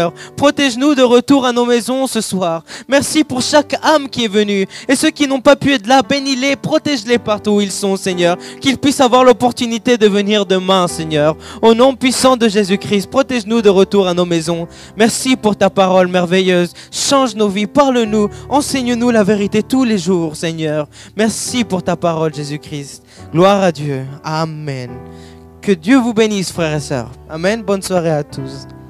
Protège-nous de retour à nos maisons ce soir. Merci pour chaque âme qui est venue. Et ceux qui n'ont pas pu être là, bénis-les, protège-les partout où ils sont, Seigneur. Qu'ils puissent avoir l'opportunité de venir demain, Seigneur. Au nom puissant de Jésus-Christ, protège-nous de retour à nos maisons. Merci pour ta parole merveilleuse. Change nos vies, parle-nous, enseigne-nous la vérité tous les jours, Seigneur. Merci pour ta parole, Jésus-Christ. Gloire à Dieu. Amen. Que Dieu vous bénisse, frères et sœurs. Amen. Bonne soirée à tous.